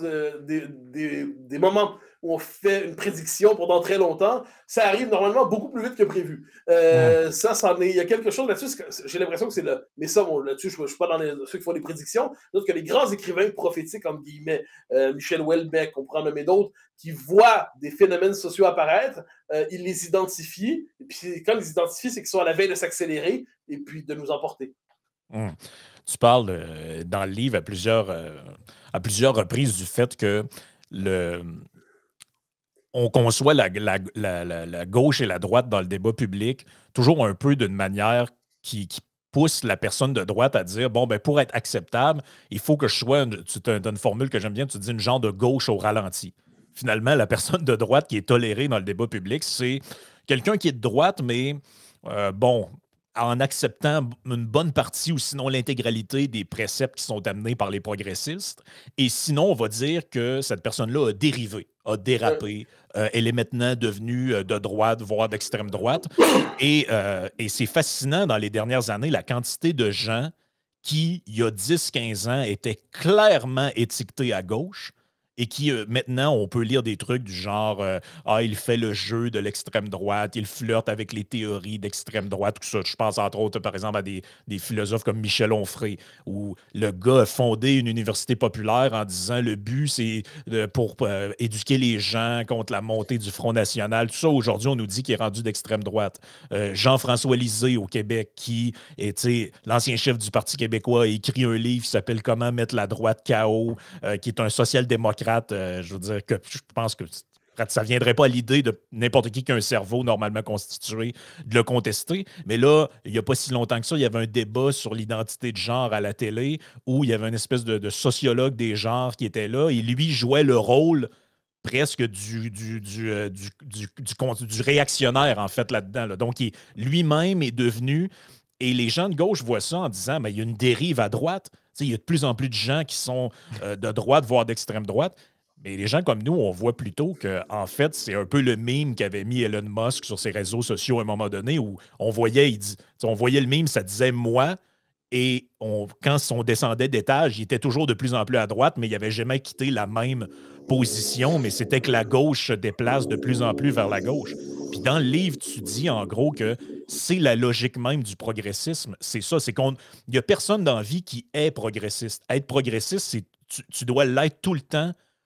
des moments où on fait une prédiction pendant très longtemps, ça arrive normalement beaucoup plus vite que prévu. Il y a quelque chose là-dessus, j'ai l'impression que c'est là. Mais ça, là-dessus, je ne suis pas dans ceux qui font des prédictions. D'autres que les grands écrivains prophétiques, entre guillemets, Michel Houellebecq, on pourra nommer d'autres, qui voient des phénomènes sociaux apparaître, ils les identifient. Et puis, quand ils les identifient, c'est qu'ils sont à la veille de s'accélérer et puis de nous emporter. Tu parles dans le livre à plusieurs reprises du fait que on conçoit la gauche et la droite dans le débat public toujours un peu d'une manière qui pousse la personne de droite à dire, bon, ben pour être acceptable, il faut que je sois, tu as une formule que j'aime bien, tu dis une genre de gauche au ralenti. Finalement, la personne de droite qui est tolérée dans le débat public, c'est quelqu'un qui est de droite, mais en acceptant une bonne partie ou sinon l'intégralité des préceptes qui sont amenés par les progressistes. Et sinon, on va dire que cette personne-là a dérivé, a dérapé. Elle est maintenant devenue de droite, voire d'extrême droite. Et c'est fascinant dans les dernières années, la quantité de gens qui, il y a 10-15 ans, étaient clairement étiquetés à gauche et qui, maintenant, on peut lire des trucs du genre il fait le jeu de l'extrême droite, il flirte avec les théories d'extrême droite, tout ça. Je pense, entre autres, par exemple, à des philosophes comme Michel Onfray, où le gars a fondé une université populaire en disant le but, c'est pour éduquer les gens contre la montée du Front national. Tout ça, aujourd'hui, on nous dit qu'il est rendu d'extrême droite. Jean-François Lisée, au Québec, qui est l'ancien chef du Parti québécois, a écrit un livre qui s'appelle « Comment mettre la droite KO », qui est un social-démocrate. Je veux dire que je pense que ça ne viendrait pas à l'idée de n'importe qui a un cerveau normalement constitué de le contester. Mais là, il n'y a pas si longtemps que ça, il y avait un débat sur l'identité de genre à la télé où il y avait une espèce de sociologue des genres qui était là et lui jouait le rôle presque du réactionnaire, en fait, là-dedans. Là. Donc, lui-même est devenu... Et les gens de gauche voient ça en disant il y a une dérive à droite. Il y a de plus en plus de gens qui sont de droite, voire d'extrême droite. Mais les gens comme nous, on voit plutôt qu'en fait, c'est un peu le meme qu'avait mis Elon Musk sur ses réseaux sociaux à un moment donné où on voyait le meme, ça disait « moi ». Et quand on descendait d'étage, il était toujours de plus en plus à droite, mais il n'avait jamais quitté la même position, mais c'était que la gauche se déplace de plus en plus vers la gauche. Puis dans le livre, tu dis en gros que c'est la logique même du progressisme. C'est ça, c'est qu'il n'y a personne dans la vie qui est progressiste. Être progressiste, c'est tu dois l'être tout le temps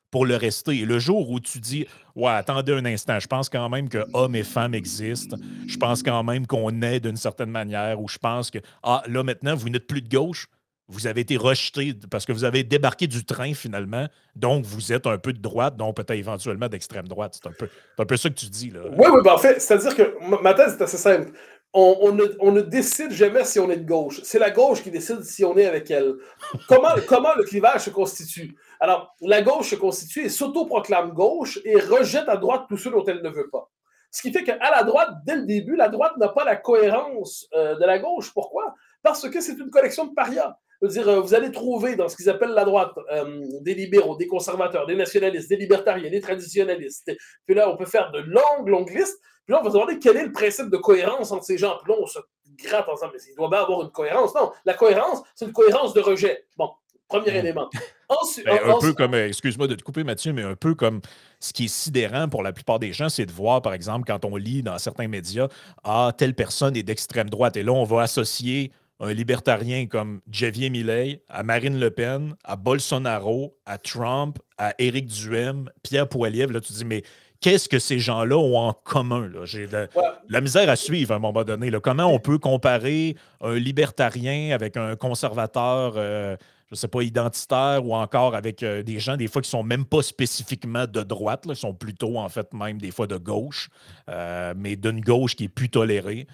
pour le rester. Et le jour où tu dis « Ouais, attendez un instant, je pense quand même que hommes et femmes existent, je pense quand même qu'on est d'une certaine manière, ou je pense que, ah, là maintenant, vous n'êtes plus de gauche, vous avez été rejeté parce que vous avez débarqué du train finalement, donc vous êtes un peu de droite, donc peut-être éventuellement d'extrême droite. C'est un peu ça que tu dis, là. Oui, oui, ben en fait, c'est-à-dire que ma thèse est assez simple. On ne décide jamais si on est de gauche. C'est la gauche qui décide si on est avec elle. Comment le clivage se constitue? Alors, la gauche se constitue et s'autoproclame gauche et rejette à droite tous ceux dont elle ne veut pas. Ce qui fait qu'à la droite, dès le début, la droite n'a pas la cohérence de la gauche. Pourquoi? Parce que c'est une collection de parias. Je veux dire, vous allez trouver dans ce qu'ils appellent la droite des libéraux, des conservateurs, des nationalistes, des libertariens, des traditionnalistes. Puis là, on peut faire de longues listes. Puis là, on va se demander quel est le principe de cohérence entre ces gens. Puis là, on se gratte ensemble. Mais il doit bien avoir une cohérence. Non, la cohérence, c'est une cohérence de rejet. Bon, premier élément. Ensuite, un peu comme, excuse-moi de te couper Mathieu, mais un peu comme ce qui est sidérant pour la plupart des gens, c'est de voir, par exemple, quand on lit dans certains médias, ah, telle personne est d'extrême droite. Et là, on va associer un libertarien comme Javier Milei à Marine Le Pen, à Bolsonaro, à Trump, à Éric Duhem, Pierre Poilievre. Là, tu te dis, mais qu'est-ce que ces gens-là ont en commun? Là? J'ai la misère à suivre à un moment donné. Là. Comment on peut comparer un libertarien avec un conservateur, je ne sais pas, identitaire, ou encore avec des gens, des fois, qui ne sont même pas spécifiquement de droite, là, sont plutôt, en fait, même des fois de gauche, mais d'une gauche qui est plus tolérée.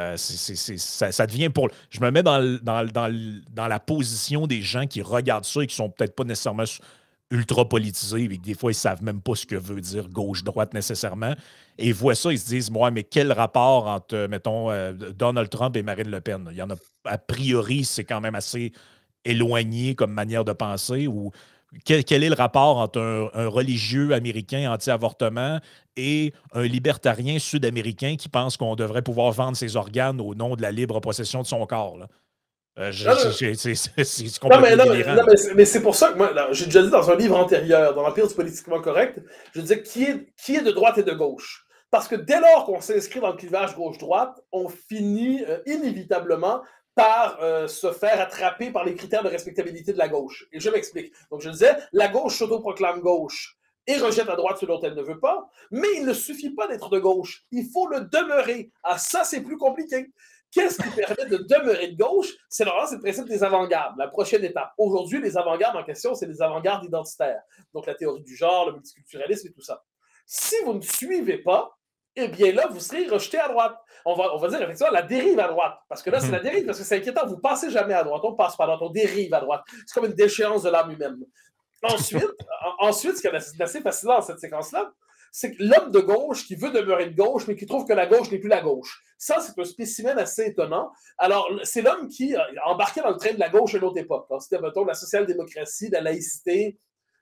Ça devient pour... Je me mets dans la position des gens qui regardent ça et qui ne sont peut-être pas nécessairement ultra politisés, et que des fois, ils ne savent même pas ce que veut dire gauche-droite nécessairement. Et ils voient ça, ils se disent, moi, mais quel rapport entre, mettons, Donald Trump et Marine Le Pen? Il y en a, a priori, c'est quand même assez éloigné comme manière de penser, ou quel est le rapport entre un religieux américain anti-avortement et un libertarien sud-américain qui pense qu'on devrait pouvoir vendre ses organes au nom de la libre possession de son corps, là? C'est complètement délirant. Mais c'est pour ça que moi, j'ai déjà dit dans un livre antérieur, dans l'Empire du politiquement correct, je disais qui est de droite et de gauche. Parce que dès lors qu'on s'inscrit dans le clivage gauche-droite, on finit inévitablement par se faire attraper par les critères de respectabilité de la gauche. Et je m'explique. Donc je disais, la gauche s'autoproclame gauche et rejette à droite ce dont elle ne veut pas, mais il ne suffit pas d'être de gauche. Il faut le demeurer. Ah, ça, c'est plus compliqué. Qu'est-ce qui permet de demeurer de gauche? C'est normalement le principe des avant-gardes, la prochaine étape. Aujourd'hui, les avant-gardes en question, c'est les avant-gardes identitaires. Donc la théorie du genre, le multiculturalisme et tout ça. Si vous ne suivez pas, eh bien là, vous serez rejeté à droite. On va dire effectivement la dérive à droite. Parce que là, c'est la dérive, parce que c'est inquiétant. Vous ne passez jamais à droite. On ne passe pas à droite, on dérive à droite. C'est comme une déchéance de l'âme humaine. Ensuite, ce qui est assez fascinant dans cette séquence-là, c'est que l'homme de gauche qui veut demeurer de gauche, mais qui trouve que la gauche n'est plus la gauche. Ça, c'est un spécimen assez étonnant. Alors, c'est l'homme qui embarquait dans le train de la gauche à une autre époque. C'était, mettons, la social-démocratie, la laïcité,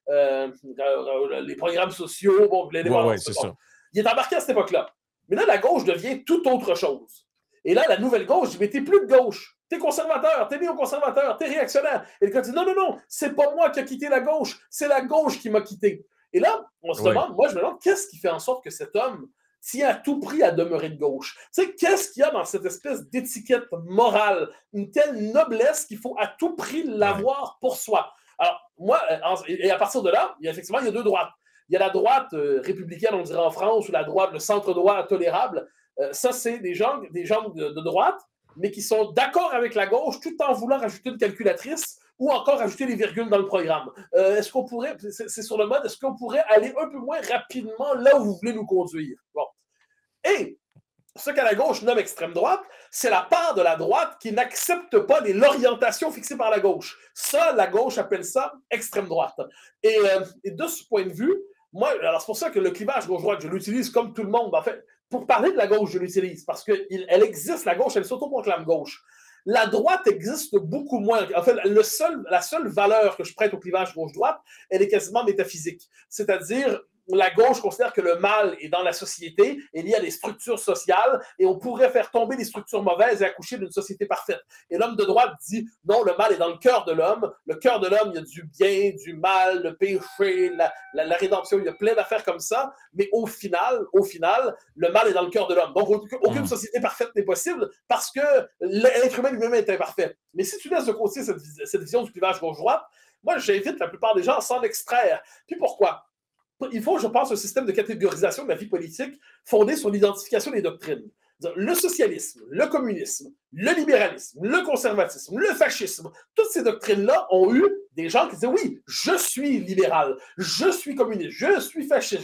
les programmes sociaux, bon, c'est ça. Il est embarqué à cette époque-là. Mais là, la gauche devient tout autre chose. Et là, la nouvelle gauche dit, mais t'es plus de gauche. T'es conservateur, t'es néoconservateur, t'es réactionnaire. Et le gars dit, non, c'est pas moi qui ai quitté la gauche, c'est la gauche qui m'a quitté. Et là, on se demande, moi, je me demande, qu'est-ce qui fait en sorte que cet homme tient à tout prix à demeurer de gauche? Tu sais, qu'est-ce qu'il y a dans cette espèce d'étiquette morale, une telle noblesse qu'il faut à tout prix l'avoir pour soi? Alors, moi, et à partir de là, il y a deux droites. Il y a la droite républicaine, on dirait en France, ou la droite, le centre-droit tolérable. Ça, c'est des gens de droite, mais qui sont d'accord avec la gauche tout en voulant rajouter une calculatrice ou encore ajouter les virgules dans le programme. Est-ce qu'on pourrait, c'est sur le mode, est-ce qu'on pourrait aller un peu moins rapidement là où vous voulez nous conduire? Bon. Et ce qu'à la gauche nomme extrême droite, c'est la part de la droite qui n'accepte pas l'orientation fixée par la gauche. Ça, la gauche appelle ça extrême droite. Et de ce point de vue, moi, alors c'est pour ça que le clivage gauche-droite, je l'utilise comme tout le monde. En fait, pour parler de la gauche, je l'utilise parce qu'elle existe, la gauche, elle s'autoproclame gauche. La droite existe beaucoup moins. En fait, la seule valeur que je prête au clivage gauche-droite, elle est quasiment métaphysique. C'est-à-dire, la gauche considère que le mal est dans la société, est lié à des structures sociales, et on pourrait faire tomber les structures mauvaises et accoucher d'une société parfaite. Et l'homme de droite dit, non, le mal est dans le cœur de l'homme. Le cœur de l'homme, il y a du bien, du mal, le péché, la rédemption, il y a plein d'affaires comme ça, mais au final, le mal est dans le cœur de l'homme. Donc, aucune société parfaite n'est possible parce que l'être humain lui-même est imparfait. Mais si tu laisses de côté cette vision du clivage gauche-droite, moi, j'invite la plupart des gens à s'en extraire. Puis pourquoi? Il faut, je pense, un système de catégorisation de la vie politique fondé sur l'identification des doctrines. Le socialisme, le communisme, le libéralisme, le conservatisme, le fascisme, toutes ces doctrines-là ont eu des gens qui disaient oui, je suis libéral, je suis communiste, je suis fasciste,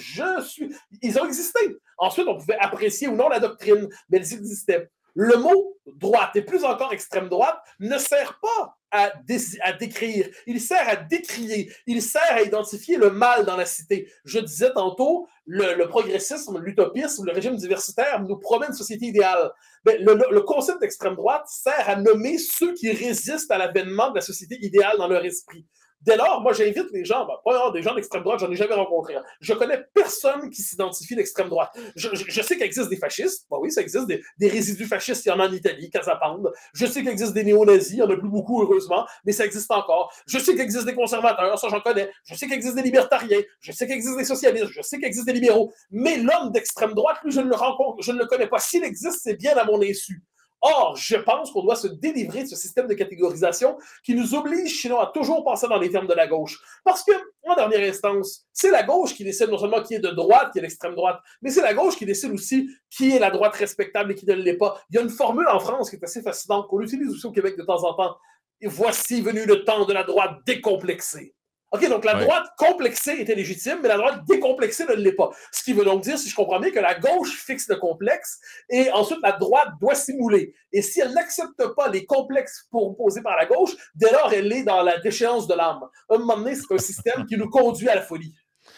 Ils ont existé. Ensuite, on pouvait apprécier ou non la doctrine, mais elles existaient. Le mot droite, et plus encore extrême droite, ne sert pas à décrire, il sert à décrier, il sert à identifier le mal dans la cité. Je disais tantôt, le progressisme, l'utopisme, le régime diversitaire nous promet une société idéale. Mais le concept d'extrême droite sert à nommer ceux qui résistent à l'avènement de la société idéale dans leur esprit. Dès lors, moi, j'invite les gens, des gens d'extrême droite, j'en ai jamais rencontré. Je connais personne qui s'identifie d'extrême droite. Je sais qu'il existe des fascistes. Oui, ça existe des résidus fascistes. Il y en a en Italie, Casapande. Je sais qu'il existe des néo-nazis. Il n'y en a plus beaucoup, heureusement, mais ça existe encore. Je sais qu'il existe des conservateurs. Ça, j'en connais. Je sais qu'il existe des libertariens. Je sais qu'il existe des socialistes. Je sais qu'il existe des libéraux. Mais l'homme d'extrême droite, lui, je ne le connais pas. S'il existe, c'est bien à mon insu. Or, je pense qu'on doit se délivrer de ce système de catégorisation qui nous oblige, sinon, à toujours penser dans les termes de la gauche. Parce que, en dernière instance, c'est la gauche qui décide non seulement qui est de droite, qui est l'extrême droite, mais c'est la gauche qui décide aussi qui est la droite respectable et qui ne l'est pas. Il y a une formule en France qui est assez fascinante, qu'on utilise aussi au Québec de temps en temps. Et voici venu le temps de la droite décomplexée. OK, donc la droite complexée était légitime, mais la droite décomplexée ne l'est pas. Ce qui veut donc dire, si je comprends bien, que la gauche fixe le complexe et ensuite la droite doit simuler. Et si elle n'accepte pas les complexes proposés par la gauche, dès lors, elle est dans la déchéance de l'âme. À un moment donné, c'est un système qui nous conduit à la folie.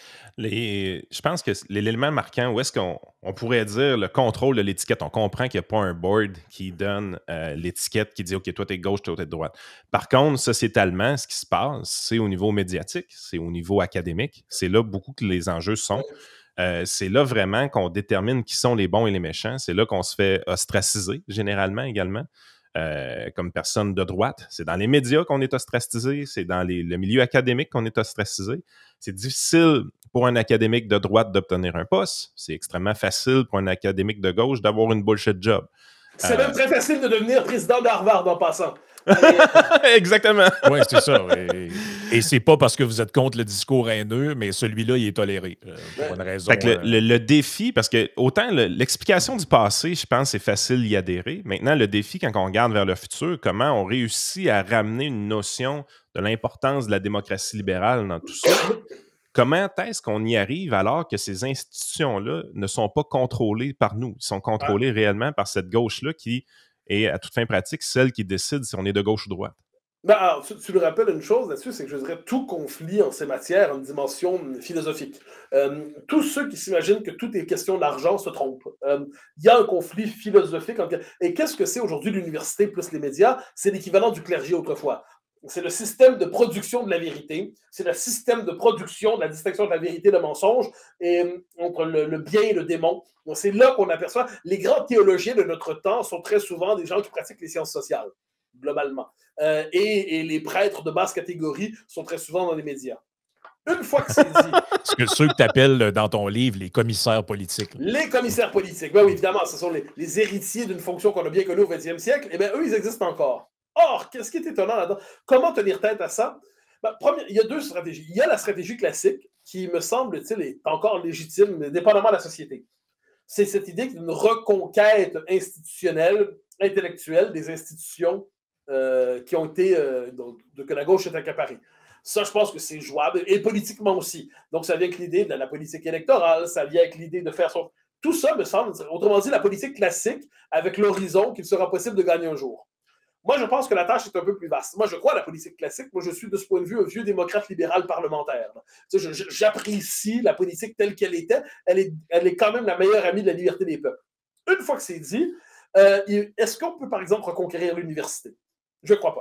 Je pense que l'élément marquant, où est-ce qu'on pourrait dire le contrôle de l'étiquette, on comprend qu'il n'y a pas un board qui donne l'étiquette, qui dit « OK, toi, t'es gauche, toi, t'es droite ». Par contre, sociétalement, ce qui se passe, c'est au niveau médiatique, c'est au niveau académique. C'est là beaucoup que les enjeux sont. C'est là vraiment qu'on détermine qui sont les bons et les méchants. C'est là qu'on se fait ostraciser, généralement, également. Comme personne de droite. C'est dans les médias qu'on est ostracisé, c'est dans le milieu académique qu'on est ostracisé. C'est difficile pour un académique de droite d'obtenir un poste. C'est extrêmement facile pour un académique de gauche d'avoir une bullshit job. C'est même très facile de devenir président d'Harvard en passant. Exactement. Oui, c'est ça. Et c'est pas parce que vous êtes contre le discours haineux, mais celui-là, il est toléré pour une raison. Fait que le défi, parce que autant l'explication du passé, je pense, c'est facile d'y adhérer. Maintenant, le défi, quand on regarde vers le futur, comment on réussit à ramener une notion de l'importance de la démocratie libérale dans tout ça. Comment est-ce qu'on y arrive alors que ces institutions-là ne sont pas contrôlées par nous? Ils sont contrôlées réellement par cette gauche-là qui est, à toute fin pratique, celle qui décide si on est de gauche ou droite. Ben, alors, tu le rappelles une chose là-dessus, c'est que je dirais tout conflit en ces matières a une dimension philosophique. Tous ceux qui s'imaginent que tout est question d'argent se trompent. Il y a un conflit philosophique. Et qu'est-ce que c'est aujourd'hui l'université plus les médias? C'est l'équivalent du clergé autrefois. C'est le système de production de la vérité, c'est le système de production de la distinction de la vérité et le mensonge, et entre le bien et le démon. Donc, c'est là qu'on aperçoit. Les grands théologiens de notre temps sont très souvent des gens qui pratiquent les sciences sociales, globalement. Et les prêtres de basse catégorie sont très souvent dans les médias. Une fois que c'est dit... Ce que ceux que tu appelles dans ton livre les commissaires politiques. Les commissaires politiques, ben oui, évidemment, ce sont les héritiers d'une fonction qu'on a bien connue au 20e siècle. Eh bien, eux, ils existent encore. Or, qu'est-ce qui est étonnant là-dedans? Comment tenir tête à ça? Ben, il y a deux stratégies. Il y a la stratégie classique qui, me semble-t-il, est encore légitime, dépendamment de la société. C'est cette idée d'une reconquête institutionnelle, intellectuelle des institutions qui ont été, que la gauche est accaparée. Ça, je pense que c'est jouable, et politiquement aussi. Donc, ça vient avec l'idée de la politique électorale, ça vient avec l'idée de faire son... Tout ça, me semble, autrement dit, la politique classique, avec l'horizon qu'il sera possible de gagner un jour. Moi, je pense que la tâche est un peu plus vaste. Moi, je crois à la politique classique. Moi, je suis, de ce point de vue, un vieux démocrate libéral parlementaire. J'apprécie la politique telle qu'elle était. Elle est quand même la meilleure amie de la liberté des peuples. Une fois que c'est dit, est-ce qu'on peut, par exemple, reconquérir l'université? Je ne crois pas.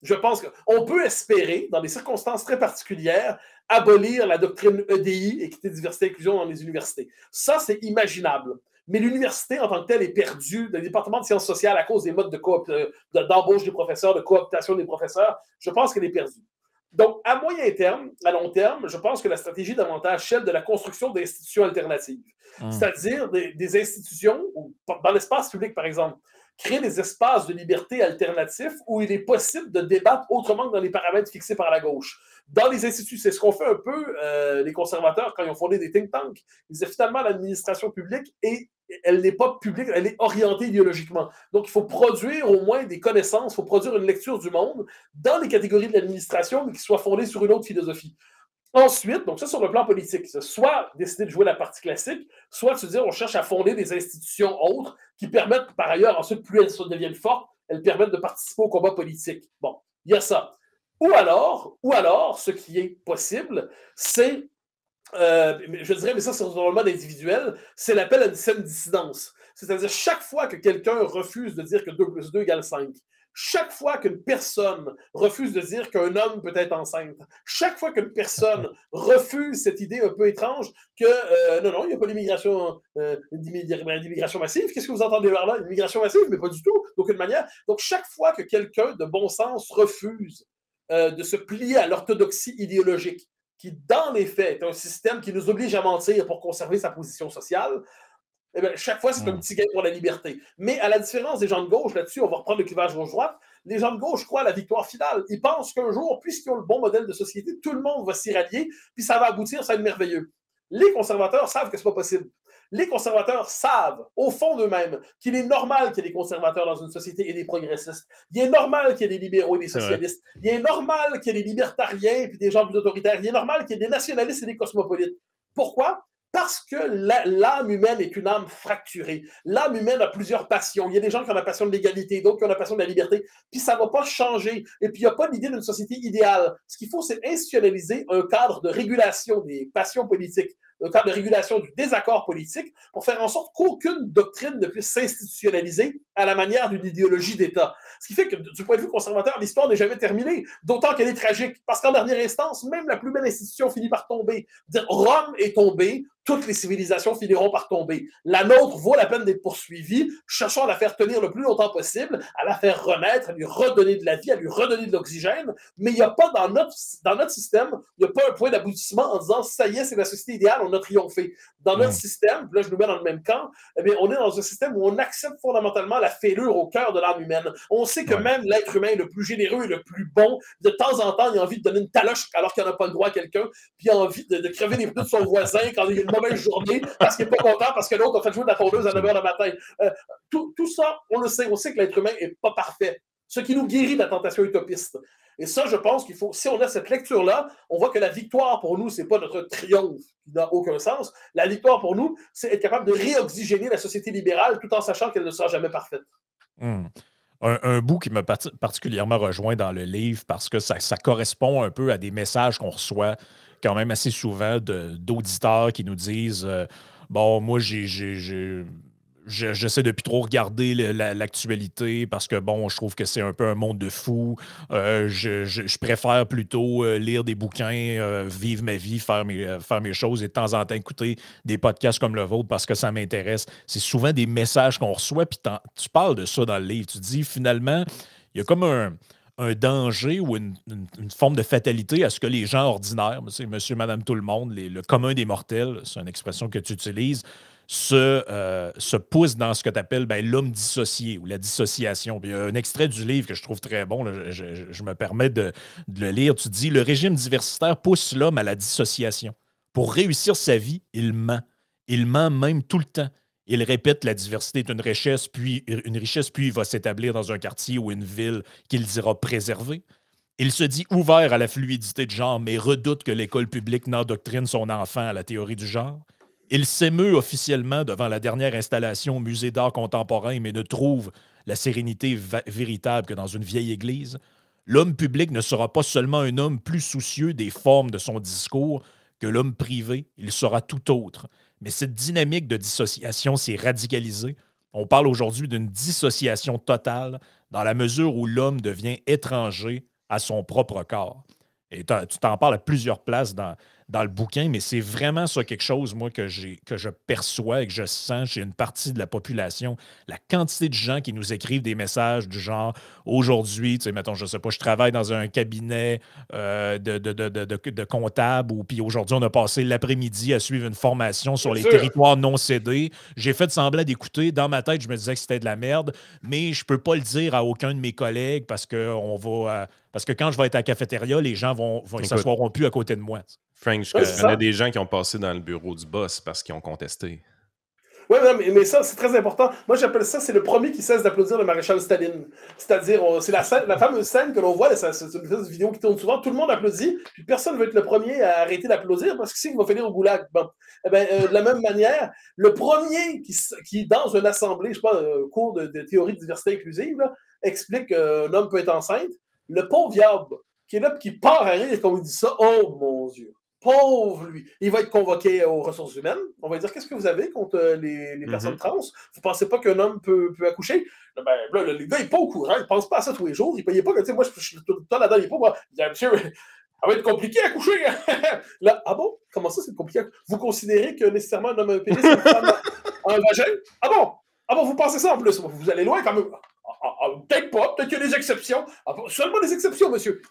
Je pense qu'on peut espérer, dans des circonstances très particulières, abolir la doctrine EDI, équité, diversité, inclusion dans les universités. Ça, c'est imaginable. Mais l'université en tant que telle est perdue, le département de sciences sociales, à cause des modes d'embauche des professeurs, de cooptation des professeurs, je pense qu'elle est perdue. Donc, à moyen terme, à long terme, je pense que la stratégie est davantage celle de la construction d'institutions alternatives. C'est-à-dire des institutions, dans l'espace public, par exemple, créer des espaces de liberté alternatifs où il est possible de débattre autrement que dans les paramètres fixés par la gauche. Dans les instituts, c'est ce qu'ont fait un peu les conservateurs quand ils ont fondé des think tanks. Ils disaient finalement l'administration publique elle n'est pas publique, elle est orientée idéologiquement. Donc, il faut produire au moins des connaissances, il faut produire une lecture du monde dans les catégories de l'administration, mais qui soit fondée sur une autre philosophie. Ensuite, donc ça sur le plan politique, soit décider de jouer la partie classique, soit se dire on cherche à fonder des institutions autres qui permettent, par ailleurs, ensuite, plus elles deviennent fortes, elles permettent de participer au combat politique. Bon, il y a ça. Ou alors, ce qui est possible, c'est je dirais, mais ça, c'est dans le mode individuel, c'est l'appel à une saine dissidence. C'est-à-dire, chaque fois que quelqu'un refuse de dire que 2 + 2 = 5, chaque fois qu'une personne refuse de dire qu'un homme peut être enceinte, chaque fois qu'une personne refuse cette idée un peu étrange que, non, il n'y a pas d'immigration massive, qu'est-ce que vous entendez par là? Une immigration massive, mais pas du tout, d'aucune manière. Donc, chaque fois que quelqu'un de bon sens refuse de se plier à l'orthodoxie idéologique, qui, dans les faits, est un système qui nous oblige à mentir pour conserver sa position sociale, eh bien, chaque fois, c'est un petit gain pour la liberté. Mais à la différence des gens de gauche, là-dessus, on va reprendre le clivage gauche-droite, les gens de gauche croient à la victoire finale. Ils pensent qu'un jour, puisqu'ils ont le bon modèle de société, tout le monde va s'y rallier, puis ça va aboutir, ça va être merveilleux. Les conservateurs savent que ce n'est pas possible. Les conservateurs savent, au fond d'eux-mêmes, qu'il est normal qu'il y ait des conservateurs dans une société et des progressistes. Il est normal qu'il y ait des libéraux et des socialistes. Il est normal qu'il y ait des libertariens et des gens plus autoritaires. Il est normal qu'il y ait des nationalistes et des cosmopolites. Pourquoi? Parce que l'âme humaine est une âme fracturée. L'âme humaine a plusieurs passions. Il y a des gens qui ont la passion de l'égalité, d'autres qui ont la passion de la liberté. Puis ça ne va pas changer. Et puis il n'y a pas l'idée d'une société idéale. Ce qu'il faut, c'est institutionnaliser un cadre de régulation des passions politiques, un cadre de régulation du désaccord politique pour faire en sorte qu'aucune doctrine ne puisse s'institutionnaliser à la manière d'une idéologie d'État. Ce qui fait que, du point de vue conservateur, l'histoire n'est jamais terminée, d'autant qu'elle est tragique. Parce qu'en dernière instance, même la plus belle institution finit par tomber. Rome est tombée, toutes les civilisations finiront par tomber. La nôtre vaut la peine d'être poursuivie. Cherchons à la faire tenir le plus longtemps possible, à la faire renaître, à lui redonner de la vie, à lui redonner de l'oxygène. Mais il n'y a pas dans notre système, il n'y a pas un point d'aboutissement en disant ça y est, c'est la société idéale, on a triomphé. Dans notre système, là je nous mets dans le même camp, eh bien, on est dans un système où on accepte fondamentalement la fêlure au cœur de l'âme humaine. On sait que même l'être humain le plus généreux et le plus bon, de temps en temps, il a envie de donner une taloche alors qu'il n'a pas le droit à quelqu'un, puis il a envie de crever les pneus de son voisin quand il y a une mauvaise journée parce qu'il n'est pas content parce que l'autre a fait jouer de la tondeuse à 9h le matin. Tout ça, on le sait. On sait que l'être humain n'est pas parfait. Ce qui nous guérit de la tentation utopiste. Et ça, je pense qu'il faut, si on a cette lecture-là, on voit que la victoire pour nous, ce n'est pas notre triomphe qui n'a aucun sens. La victoire pour nous, c'est être capable de réoxygéner la société libérale tout en sachant qu'elle ne sera jamais parfaite. Un bout qui m'a particulièrement rejoint dans le livre parce que ça correspond un peu à des messages qu'on reçoit quand même assez souvent d'auditeurs qui nous disent bon, moi, j'essaie de plus trop regarder l'actualité parce que, bon, je trouve que c'est un peu un monde de fous. Je préfère plutôt lire des bouquins, vivre ma vie, faire mes choses et de temps en temps écouter des podcasts comme le vôtre parce que ça m'intéresse. C'est souvent des messages qu'on reçoit, puis tu parles de ça dans le livre. Tu dis, finalement, il y a comme un danger ou une forme de fatalité à ce que les gens ordinaires, monsieur, madame, tout le monde, le commun des mortels, c'est une expression que tu utilises, se pousse dans ce que tu appelles l'homme dissocié ou la dissociation. Puis il y a un extrait du livre que je trouve très bon, là, je me permets de le lire. Tu dis « Le régime diversitaire pousse l'homme à la dissociation. Pour réussir sa vie, il ment. Il ment même tout le temps. Il répète la diversité est une richesse, puis il va s'établir dans un quartier ou une ville qu'il dira préserver. Il se dit ouvert à la fluidité de genre, mais redoute que l'école publique n'endoctrine son enfant à la théorie du genre. Il s'émeut officiellement devant la dernière installation au musée d'art contemporain, mais ne trouve la sérénité véritable que dans une vieille église. L'homme public ne sera pas seulement un homme plus soucieux des formes de son discours que l'homme privé, il sera tout autre. Mais cette dynamique de dissociation s'est radicalisée. On parle aujourd'hui d'une dissociation totale dans la mesure où l'homme devient étranger à son propre corps. Et tu t'en parles à plusieurs places dans le bouquin, mais c'est vraiment ça quelque chose, moi, que je perçois et que je sens chez une partie de la population. La quantité de gens qui nous écrivent des messages du genre aujourd'hui, tu sais, mettons, je sais pas, je travaille dans un cabinet de comptable, ou puis aujourd'hui, on a passé l'après-midi à suivre une formation sur les territoires non cédés. J'ai fait semblant d'écouter. Dans ma tête, je me disais que c'était de la merde, mais je peux pas le dire à aucun de mes collègues parce que parce que quand je vais être à la cafétéria, les gens ne s'asseoiront plus à côté de moi. Frank, je connais des gens qui ont passé dans le bureau du boss parce qu'ils ont contesté. Oui, mais ça, c'est très important. Moi, j'appelle ça, c'est le premier qui cesse d'applaudir le maréchal Staline. C'est-à-dire, c'est la fameuse scène que l'on voit, c'est une vidéo qui tourne souvent, tout le monde applaudit, puis personne ne veut être le premier à arrêter d'applaudir parce qu'il sait qu'il va finir au goulag. Bon. Eh bien, de la même manière, le premier qui dans une assemblée, je sais pas, un cours de théorie de diversité inclusive, là, explique qu'un homme peut être enceinte, le pauvre diable qui est là et qui part à rire quand il dit ça, oh mon Dieu. Pauvre lui. Il va être convoqué aux ressources humaines. On va dire, qu'est-ce que vous avez contre les personnes trans? Vous ne pensez pas qu'un homme peut accoucher? Ben, là, le gars, il n'est pas au courant. Il ne pense pas à ça tous les jours. Il ne pas que, moi, je suis tout le temps là-dedans. Il n'est pas, moi. Il dit, monsieur, ça va être compliqué à accoucher. Là, ah bon? Comment ça, c'est compliqué? Vous considérez que nécessairement un homme a un pénis, une femme a un vagin? Ah bon? Ah bon, vous pensez ça en plus? Vous allez loin quand même. Peut-être pas, peut-être qu'il y a des exceptions. Seulement des exceptions, monsieur.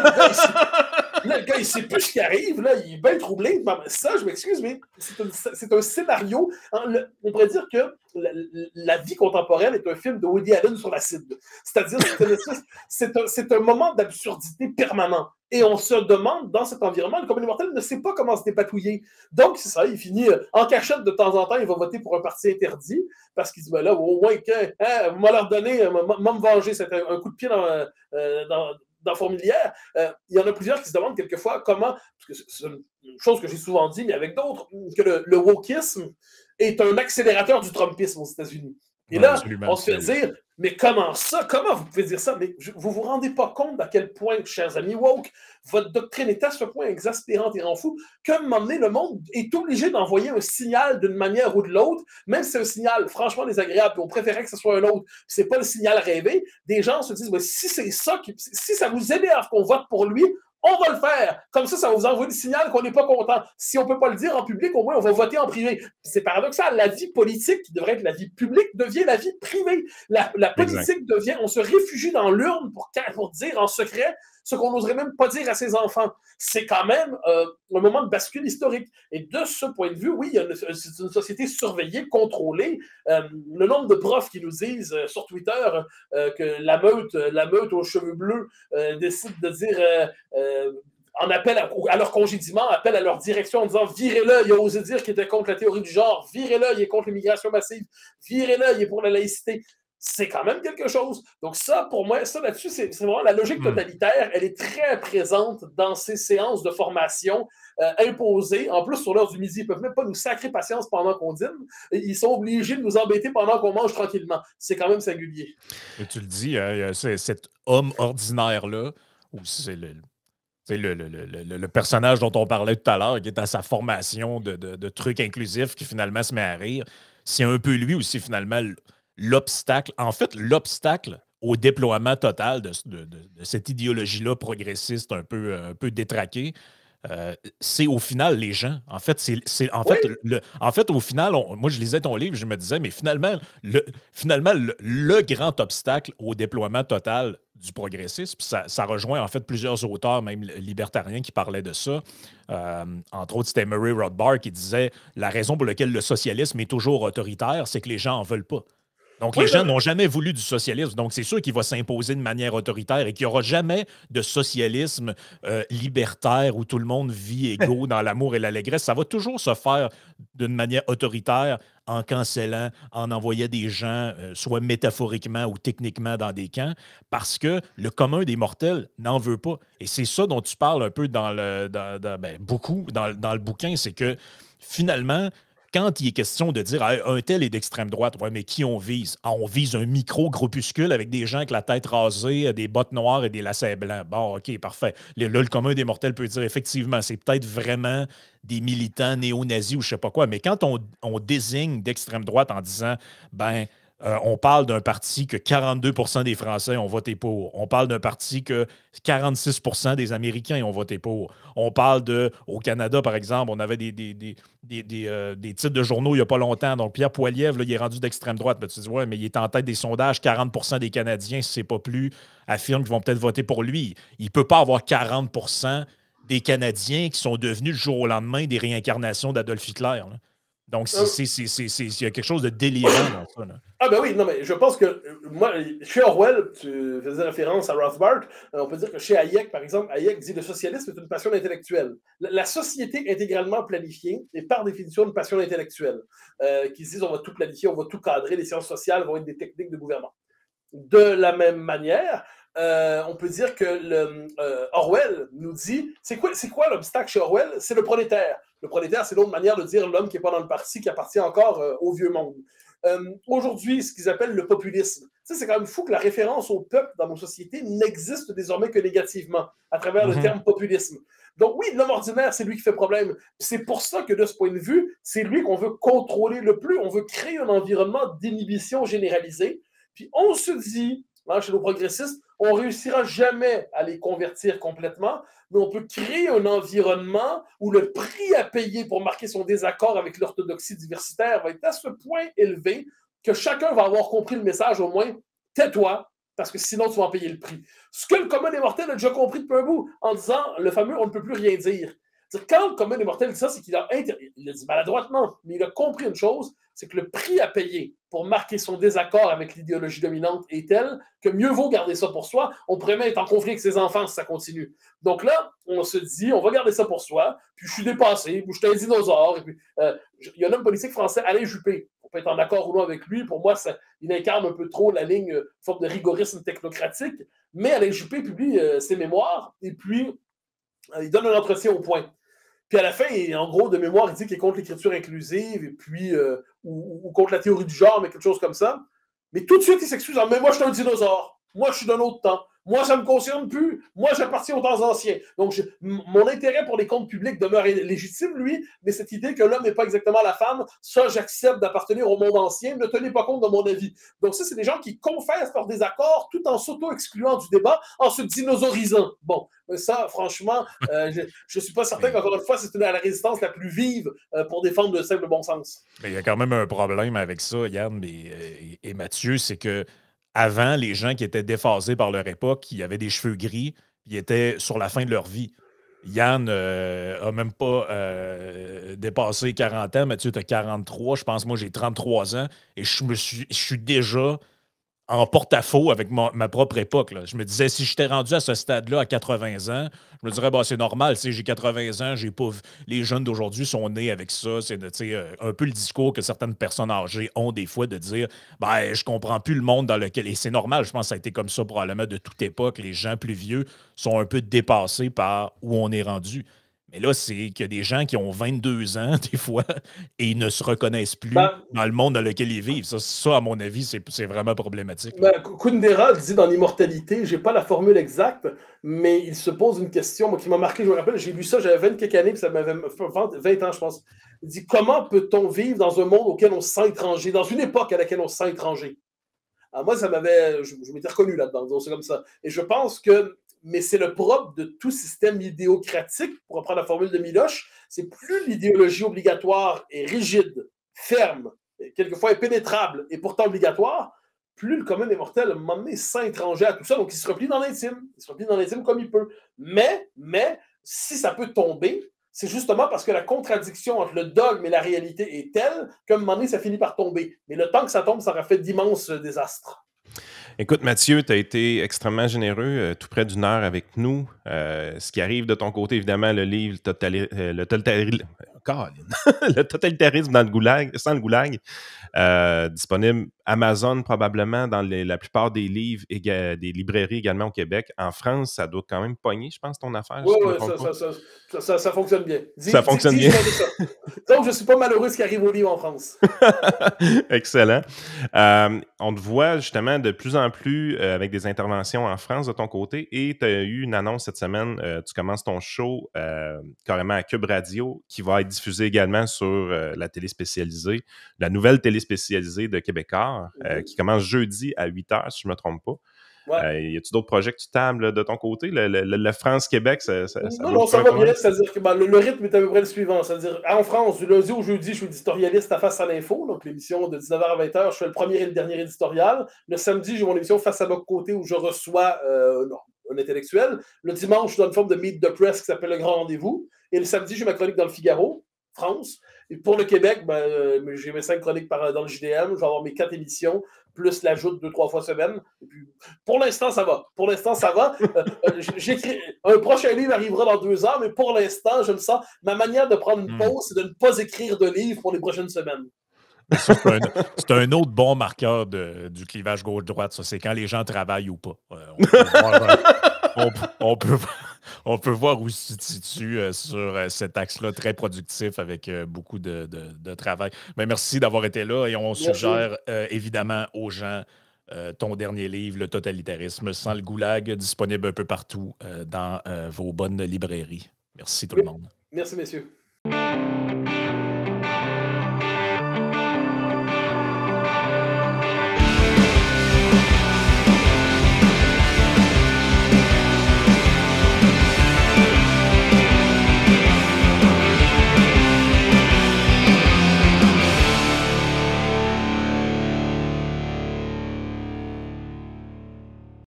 Là, le gars, il sait plus ce qui arrive, là, il est bien troublé. Ça, je m'excuse, mais c'est un scénario. On pourrait dire que la vie contemporaine est un film de Woody Allen sur l'acide. C'est-à-dire, c'est un moment d'absurdité permanent. Et on se demande, dans cet environnement, le commun mortel ne sait pas comment se dépatouiller. Donc, c'est ça, il finit en cachette de temps en temps, il va voter pour un parti interdit, parce qu'il dit, ben là, au moins, vous m'allez redonné, me venger, c'est un coup de pied dans Fourmilière. Il y en a plusieurs qui se demandent quelquefois comment, parce que c'est une chose que j'ai souvent dit, mais avec d'autres, que le wokisme est un accélérateur du Trumpisme aux États-Unis. Et là, on se fait dire, mais comment ça? Comment vous pouvez dire ça? Mais vous ne vous rendez pas compte d'à quel point, chers amis woke, votre doctrine est à ce point exaspérante et rend fou qu'à un moment donné, le monde est obligé d'envoyer un signal d'une manière ou de l'autre, même si c'est un signal franchement désagréable, puis on préférait que ce soit un autre, puis c'est pas le signal rêvé. Des gens se disent, si c'est ça, si ça vous énerve qu'on vote pour lui, on va le faire. Comme ça vous envoie le signal qu'on n'est pas content. Si on ne peut pas le dire en public, au moins, on va voter en privé. C'est paradoxal. La vie politique, qui devrait être la vie publique, devient la vie privée. La politique devient... On se réfugie dans l'urne pour dire en secret ce qu'on n'oserait même pas dire à ses enfants. C'est quand même un moment de bascule historique. Et de ce point de vue, oui, c'est une société surveillée, contrôlée. Le nombre de profs qui nous disent sur Twitter que la meute aux cheveux bleus décide de dire... en appel à leur congédiement, appel à leur direction en disant « Virez-le, il a osé dire qu'il était contre la théorie du genre. Virez-le, il est contre l'immigration massive. Virez-le, il est pour la laïcité. » C'est quand même quelque chose. Donc ça, pour moi, ça là-dessus, c'est vraiment la logique totalitaire. Elle est très présente dans ces séances de formation imposées. En plus, sur l'heure du midi, ils ne peuvent même pas nous sacrer patience pendant qu'on dîne. Ils sont obligés de nous embêter pendant qu'on mange tranquillement. C'est quand même singulier. Et tu le dis, cet homme ordinaire-là, ou c'est le personnage dont on parlait tout à l'heure, qui est à sa formation de trucs inclusifs, qui finalement se met à rire, c'est un peu lui aussi, finalement, l'obstacle. En fait, l'obstacle au déploiement total de cette idéologie-là progressiste un peu détraquée, c'est au final les gens. En fait, au final, moi, je lisais ton livre, je me disais, mais finalement, le grand obstacle au déploiement total du progressisme, ça rejoint en fait plusieurs auteurs, même libertariens, qui parlaient de ça. Entre autres, c'était Murray Rothbard qui disait la raison pour laquelle le socialisme est toujours autoritaire, c'est que les gens n'en veulent pas. Donc, les gens n'ont jamais voulu du socialisme. Donc, c'est sûr qu'il va s'imposer de manière autoritaire et qu'il n'y aura jamais de socialisme libertaire où tout le monde vit égaux dans l'amour et l'allégresse. Ça va toujours se faire d'une manière autoritaire en cancellant, en envoyant des gens, soit métaphoriquement ou techniquement, dans des camps, parce que le commun des mortels n'en veut pas. Et c'est ça dont tu parles un peu beaucoup dans le bouquin, c'est que finalement, quand il est question de dire un tel est d'extrême droite, ouais, mais qui on vise? On vise un micro-groupuscule avec des gens avec la tête rasée, des bottes noires et des lacets blancs. Bon, OK, parfait. Là, le commun des mortels peut dire effectivement, c'est peut-être vraiment des militants néo-nazis ou je sais pas quoi, mais quand on désigne d'extrême droite en disant, On parle d'un parti que 42% des Français ont voté pour. On parle d'un parti que 46% des Américains ont voté pour. On parle au Canada, par exemple, on avait des titres de journaux il n'y a pas longtemps. Donc, Pierre Poilievre, là, il est rendu d'extrême droite. Mais tu dis, ouais, mais il est en tête des sondages. 40% des Canadiens, si ce n'est pas plus, affirment qu'ils vont peut-être voter pour lui. Il ne peut pas avoir 40% des Canadiens qui sont devenus, du jour au lendemain, des réincarnations d'Adolf Hitler, là. Donc, il y a quelque chose de délirant dans ça, là. Ah ben oui, non, mais je pense que moi, chez Orwell, tu faisais référence à Rothbard, on peut dire que chez Hayek, par exemple, Hayek dit que le socialisme est une passion intellectuelle. La société intégralement planifiée est par définition une passion intellectuelle, qui se disent on va tout planifier, on va tout cadrer, les sciences sociales vont être des techniques de gouvernement. De la même manière, on peut dire que Orwell nous dit, c'est quoi l'obstacle chez Orwell? C'est le prolétaire. Le prolétaire, c'est l'autre manière de dire l'homme qui n'est pas dans le parti, qui appartient encore au vieux monde. Aujourd'hui, ce qu'ils appellent le populisme. C'est quand même fou que la référence au peuple dans nos sociétés n'existe désormais que négativement à travers le terme populisme. Donc oui, l'homme ordinaire, c'est lui qui fait problème. C'est pour ça que de ce point de vue, c'est lui qu'on veut contrôler le plus. On veut créer un environnement d'inhibition généralisée. Puis on se dit, chez nos progressistes, on ne réussira jamais à les convertir complètement, mais on peut créer un environnement où le prix à payer pour marquer son désaccord avec l'orthodoxie diversitaire va être à ce point élevé que chacun va avoir compris le message au moins, tais-toi, parce que sinon tu vas en payer le prix. Ce que le commun des mortels a déjà compris depuis un bout, en disant le fameux « on ne peut plus rien dire ». Quand le commun des mortels dit ça, c'est qu'il a dit maladroitement, mais il a compris une chose, c'est que le prix à payer pour marquer son désaccord avec l'idéologie dominante est tel que mieux vaut garder ça pour soi. On pourrait même être en conflit avec ses enfants si ça continue. Donc là, on se dit, on va garder ça pour soi, puis je suis dépassé, puis je suis un dinosaure. Et puis, il y a un homme politique français, Alain Juppé. On peut être en accord ou non avec lui. Pour moi, il incarne un peu trop la ligne forme de rigorisme technocratique. Mais Alain Juppé publie ses mémoires, et puis il donne un entretien au Point. Puis à la fin, en gros, de mémoire, il dit qu'il est contre l'écriture inclusive et puis ou contre la théorie du genre, mais quelque chose comme ça. Mais tout de suite, il s'excuse en « Mais moi, je suis un dinosaure. Moi, je suis d'un autre temps. Moi, ça ne me concerne plus. Moi, j'appartiens aux temps anciens. » Donc, mon intérêt pour les comptes publics demeure légitime, lui, mais cette idée que l'homme n'est pas exactement la femme, ça, j'accepte d'appartenir au monde ancien. Ne tenez pas compte de mon avis. Donc, ça, c'est des gens qui confessent leur désaccord tout en s'auto-excluant du débat, en se dinosaurisant. Bon, ça, franchement, je ne suis pas certain qu'encore une fois, c'est la résistance la plus vive pour défendre le simple bon sens. Mais il y a quand même un problème avec ça, Yann et Mathieu, c'est que avant, les gens qui étaient déphasés par leur époque, qui avaient des cheveux gris, ils étaient sur la fin de leur vie. Yann n'a même pas dépassé 40 ans. Mathieu, tu as 43. Je pense, moi, j'ai 33 ans. Et je suis déjà en porte-à-faux avec ma propre époque, là. Je me disais, si j'étais rendu à ce stade-là à 80 ans, je me dirais, bah, c'est normal, j'ai 80 ans, j'ai pas les jeunes d'aujourd'hui sont nés avec ça. C'est un peu le discours que certaines personnes âgées ont des fois de dire, ben, je comprends plus le monde dans lequel... Et c'est normal, je pense que ça a été comme ça probablement de toute époque. Les gens plus vieux sont un peu dépassés par où on est rendu. Mais là, c'est qu'il y a des gens qui ont 22 ans, des fois, et ils ne se reconnaissent plus dans le monde dans lequel ils vivent. Ça à mon avis, c'est vraiment problématique. Kundera dit dans l'Immortalité, je n'ai pas la formule exacte, mais il se pose une question moi, qui m'a marqué, je me rappelle, j'ai lu ça, j'avais 20 quelques années, puis ça m'avait fait 20 ans, je pense. Il dit, comment peut-on vivre dans un monde auquel on se sent étranger, dans une époque à laquelle on se sent étranger? Alors moi, je m'étais reconnu là-dedans, disons, c'est comme ça. Et je pense que mais c'est le propre de tout système idéocratique, pour reprendre la formule de Miloche, c'est plus l'idéologie obligatoire est rigide, ferme, quelquefois impénétrable et pourtant obligatoire, plus le commun des mortels, à un moment donné, sent étranger à tout ça, donc il se replie dans l'intime. Il se replie dans l'intime comme il peut. Mais, si ça peut tomber, c'est justement parce que la contradiction entre le dogme et la réalité est telle qu'à un moment donné, ça finit par tomber. Mais le temps que ça tombe, ça aura fait d'immenses désastres. Écoute, Mathieu, tu as été extrêmement généreux, tout près d'une heure avec nous. Ce qui arrive de ton côté, évidemment, le livre le totalitarisme dans le goulag, sans le goulag, disponible Amazon probablement dans la plupart des livres et des librairies également au Québec. En France, ça doit quand même pogner, je pense, ton affaire. Oui, ça fonctionne bien. Ça fonctionne bien. Donc, je ne suis pas malheureux ce qui arrive au livre en France. Excellent. On te voit justement de plus en plus avec des interventions en France de ton côté et tu as eu une annonce cette semaine. Tu commences ton show carrément à Cube Radio qui va être diffusé également sur la télé spécialisée, la nouvelle télé spécialisée de Québécois, qui commence jeudi à 8h, si je ne me trompe pas. Ouais. Y a-tu d'autres projets que tu tables de ton côté? Le France-Québec, ça non, ça va bien. C'est-à-dire que le rythme est à peu près le suivant. C'est-à-dire, en France, du lundi au jeudi, je suis éditorialiste à Face à l'info, donc l'émission de 19h à 20h, je fais le premier et le dernier éditorial. Le samedi, j'ai mon émission Face à notre côté où je reçois un intellectuel. Le dimanche, je suis dans une forme de meet the press qui s'appelle Le Grand Rendez-vous. Et le samedi, j'ai ma chronique dans le Figaro, France. Et pour le Québec, j'ai mes 5 chroniques dans le JDM. Je vais avoir mes 4 émissions, plus l'ajout 2-3 fois semaine. Et puis, pour l'instant, ça va. J'écris un prochain livre arrivera dans 2 ans, mais pour l'instant, je le sens. Ma manière de prendre une pause, c'est de ne pas écrire de livre pour les prochaines semaines. C'est un autre bon marqueur du clivage gauche-droite, ça. C'est quand les gens travaillent ou pas. On peut voir où ils se situent sur cet axe-là, très productif, avec beaucoup de travail. Mais merci d'avoir été là et on suggère évidemment aux gens ton dernier livre, Le totalitarisme sans le goulag, disponible un peu partout dans vos bonnes librairies. Merci tout le monde. Merci, messieurs.